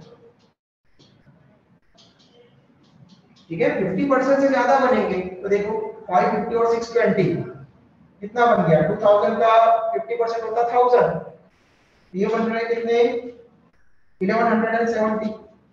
ठीक है, फिफ्टी परसेंट से ज्यादा बनेंगे तो देखो फाइव फिफ्टी और सिक्स ट्वेंटी कितना बन गया, टू थाउजेंड का फिफ्टी परसेंट होता है थाउजेंड, ये बन रहे कितने इलेवन सेवेंटी,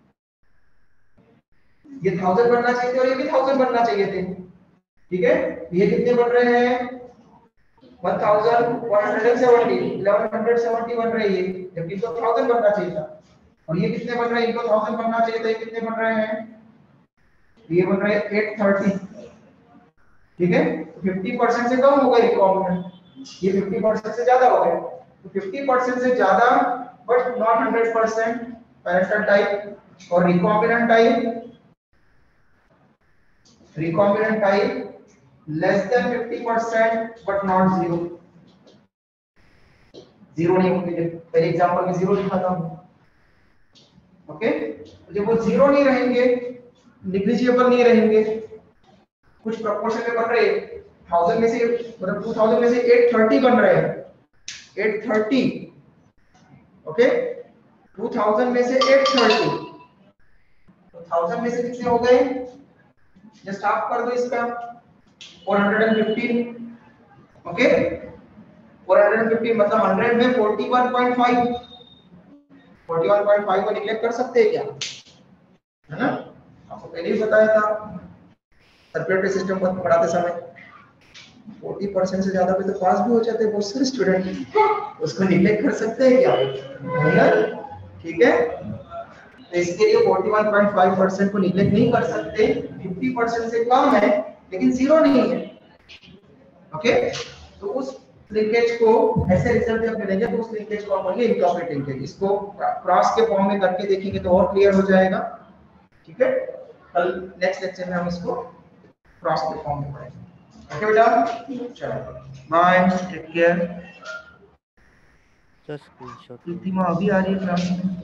ये थाउजेंड बनना चाहिए थे और ये भी थाउजेंड बनना चाहिए थे, ठीक है, ये कितने बन रहे हैं one thousand one hundred seventy, eleven seventy बन रही है जबकि इनको थाउजेंड बनना चाहिए था, और ये कितने बन रहे हैं, इनको थाउजेंड बनना चाहिए था, ये कितने बन रहे हैं, ये बन रहे हैं एट थर्टी, ठीक है, तो फिफ्टी परसेंट से कम हो गए रिकॉम्बिनेंट, ये फिफ्टी परसेंट से ज्यादा हो गए, तो फिफ्टी परसेंट से ज्यादा but not hundred percent parental type, और recombinant type recombinant type less than fifty percent but not zero, zero नहीं होंगे, पहले एग्जांपल में जीरो लिखा था, ओके, जब वो जीरो नहीं रहेंगे, निग्लिजिबल नहीं रहेंगे, कुछ प्रोपोर्शन में बन रहे, थाउजेंड में से मतलब टू थाउजेंड में से एट थर्टी बन रहे हैं, eight thirty, okay, two thousand में से एट थर्टी, तो थाउजेंड में से कितने हो गए, जस्ट आप कर दो इसका four fifty, okay, four fifty मतलब हंड्रेड में forty one point five, forty one point five को निगलेक्ट कर सकते हैं क्या, है ना, आपको पहले ही बताया था सर्कुलेटरी सिस्टम पर पढ़ाते समय, फोर्टी परसेंट से ज्यादा पे तो पास भी हो जाते हैं बहुत सारे स्टूडेंट, उसको निगलेक्ट कर सकते हैं क्या, है ना, ठीक है, तो इसके लिए forty one point five percent को निगलेक्ट नहीं कर सकते, फिफ्टी परसेंट से कम है लेकिन जीरो नहीं है, ओके, तो उस लिंकेज को ऐसे रिजल्ट जब मिलेंगे तो उस लिंकेज को हम बोलेंगे इनकम्प्लीट लिंकेज। इसको क्रॉस के फॉर्म में करके देखेंगे तो और क्लियर हो जाएगा, ठीक है, कल नेक्स्ट लेक्चर में हम इसको क्रॉस के फॉर्म में पढ़ेंगे, ओके बेटा, चलो bye, take care. Sir screenshot Pratima अभी आ रही है क्लास में,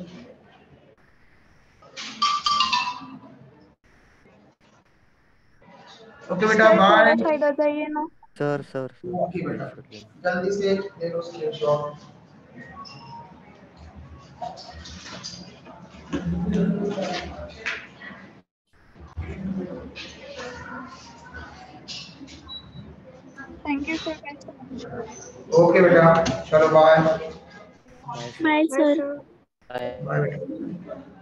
ओके बेटा बाय, साइड आ जाइए ना सर सर ओके बेटा, स्क्रीनशॉट लेना। जल्दी से ले लो screenshot. Thank you sir. Okay बेटा, चलो bye. Bye bye bye sir. Sir. Bye. Bye बेटा।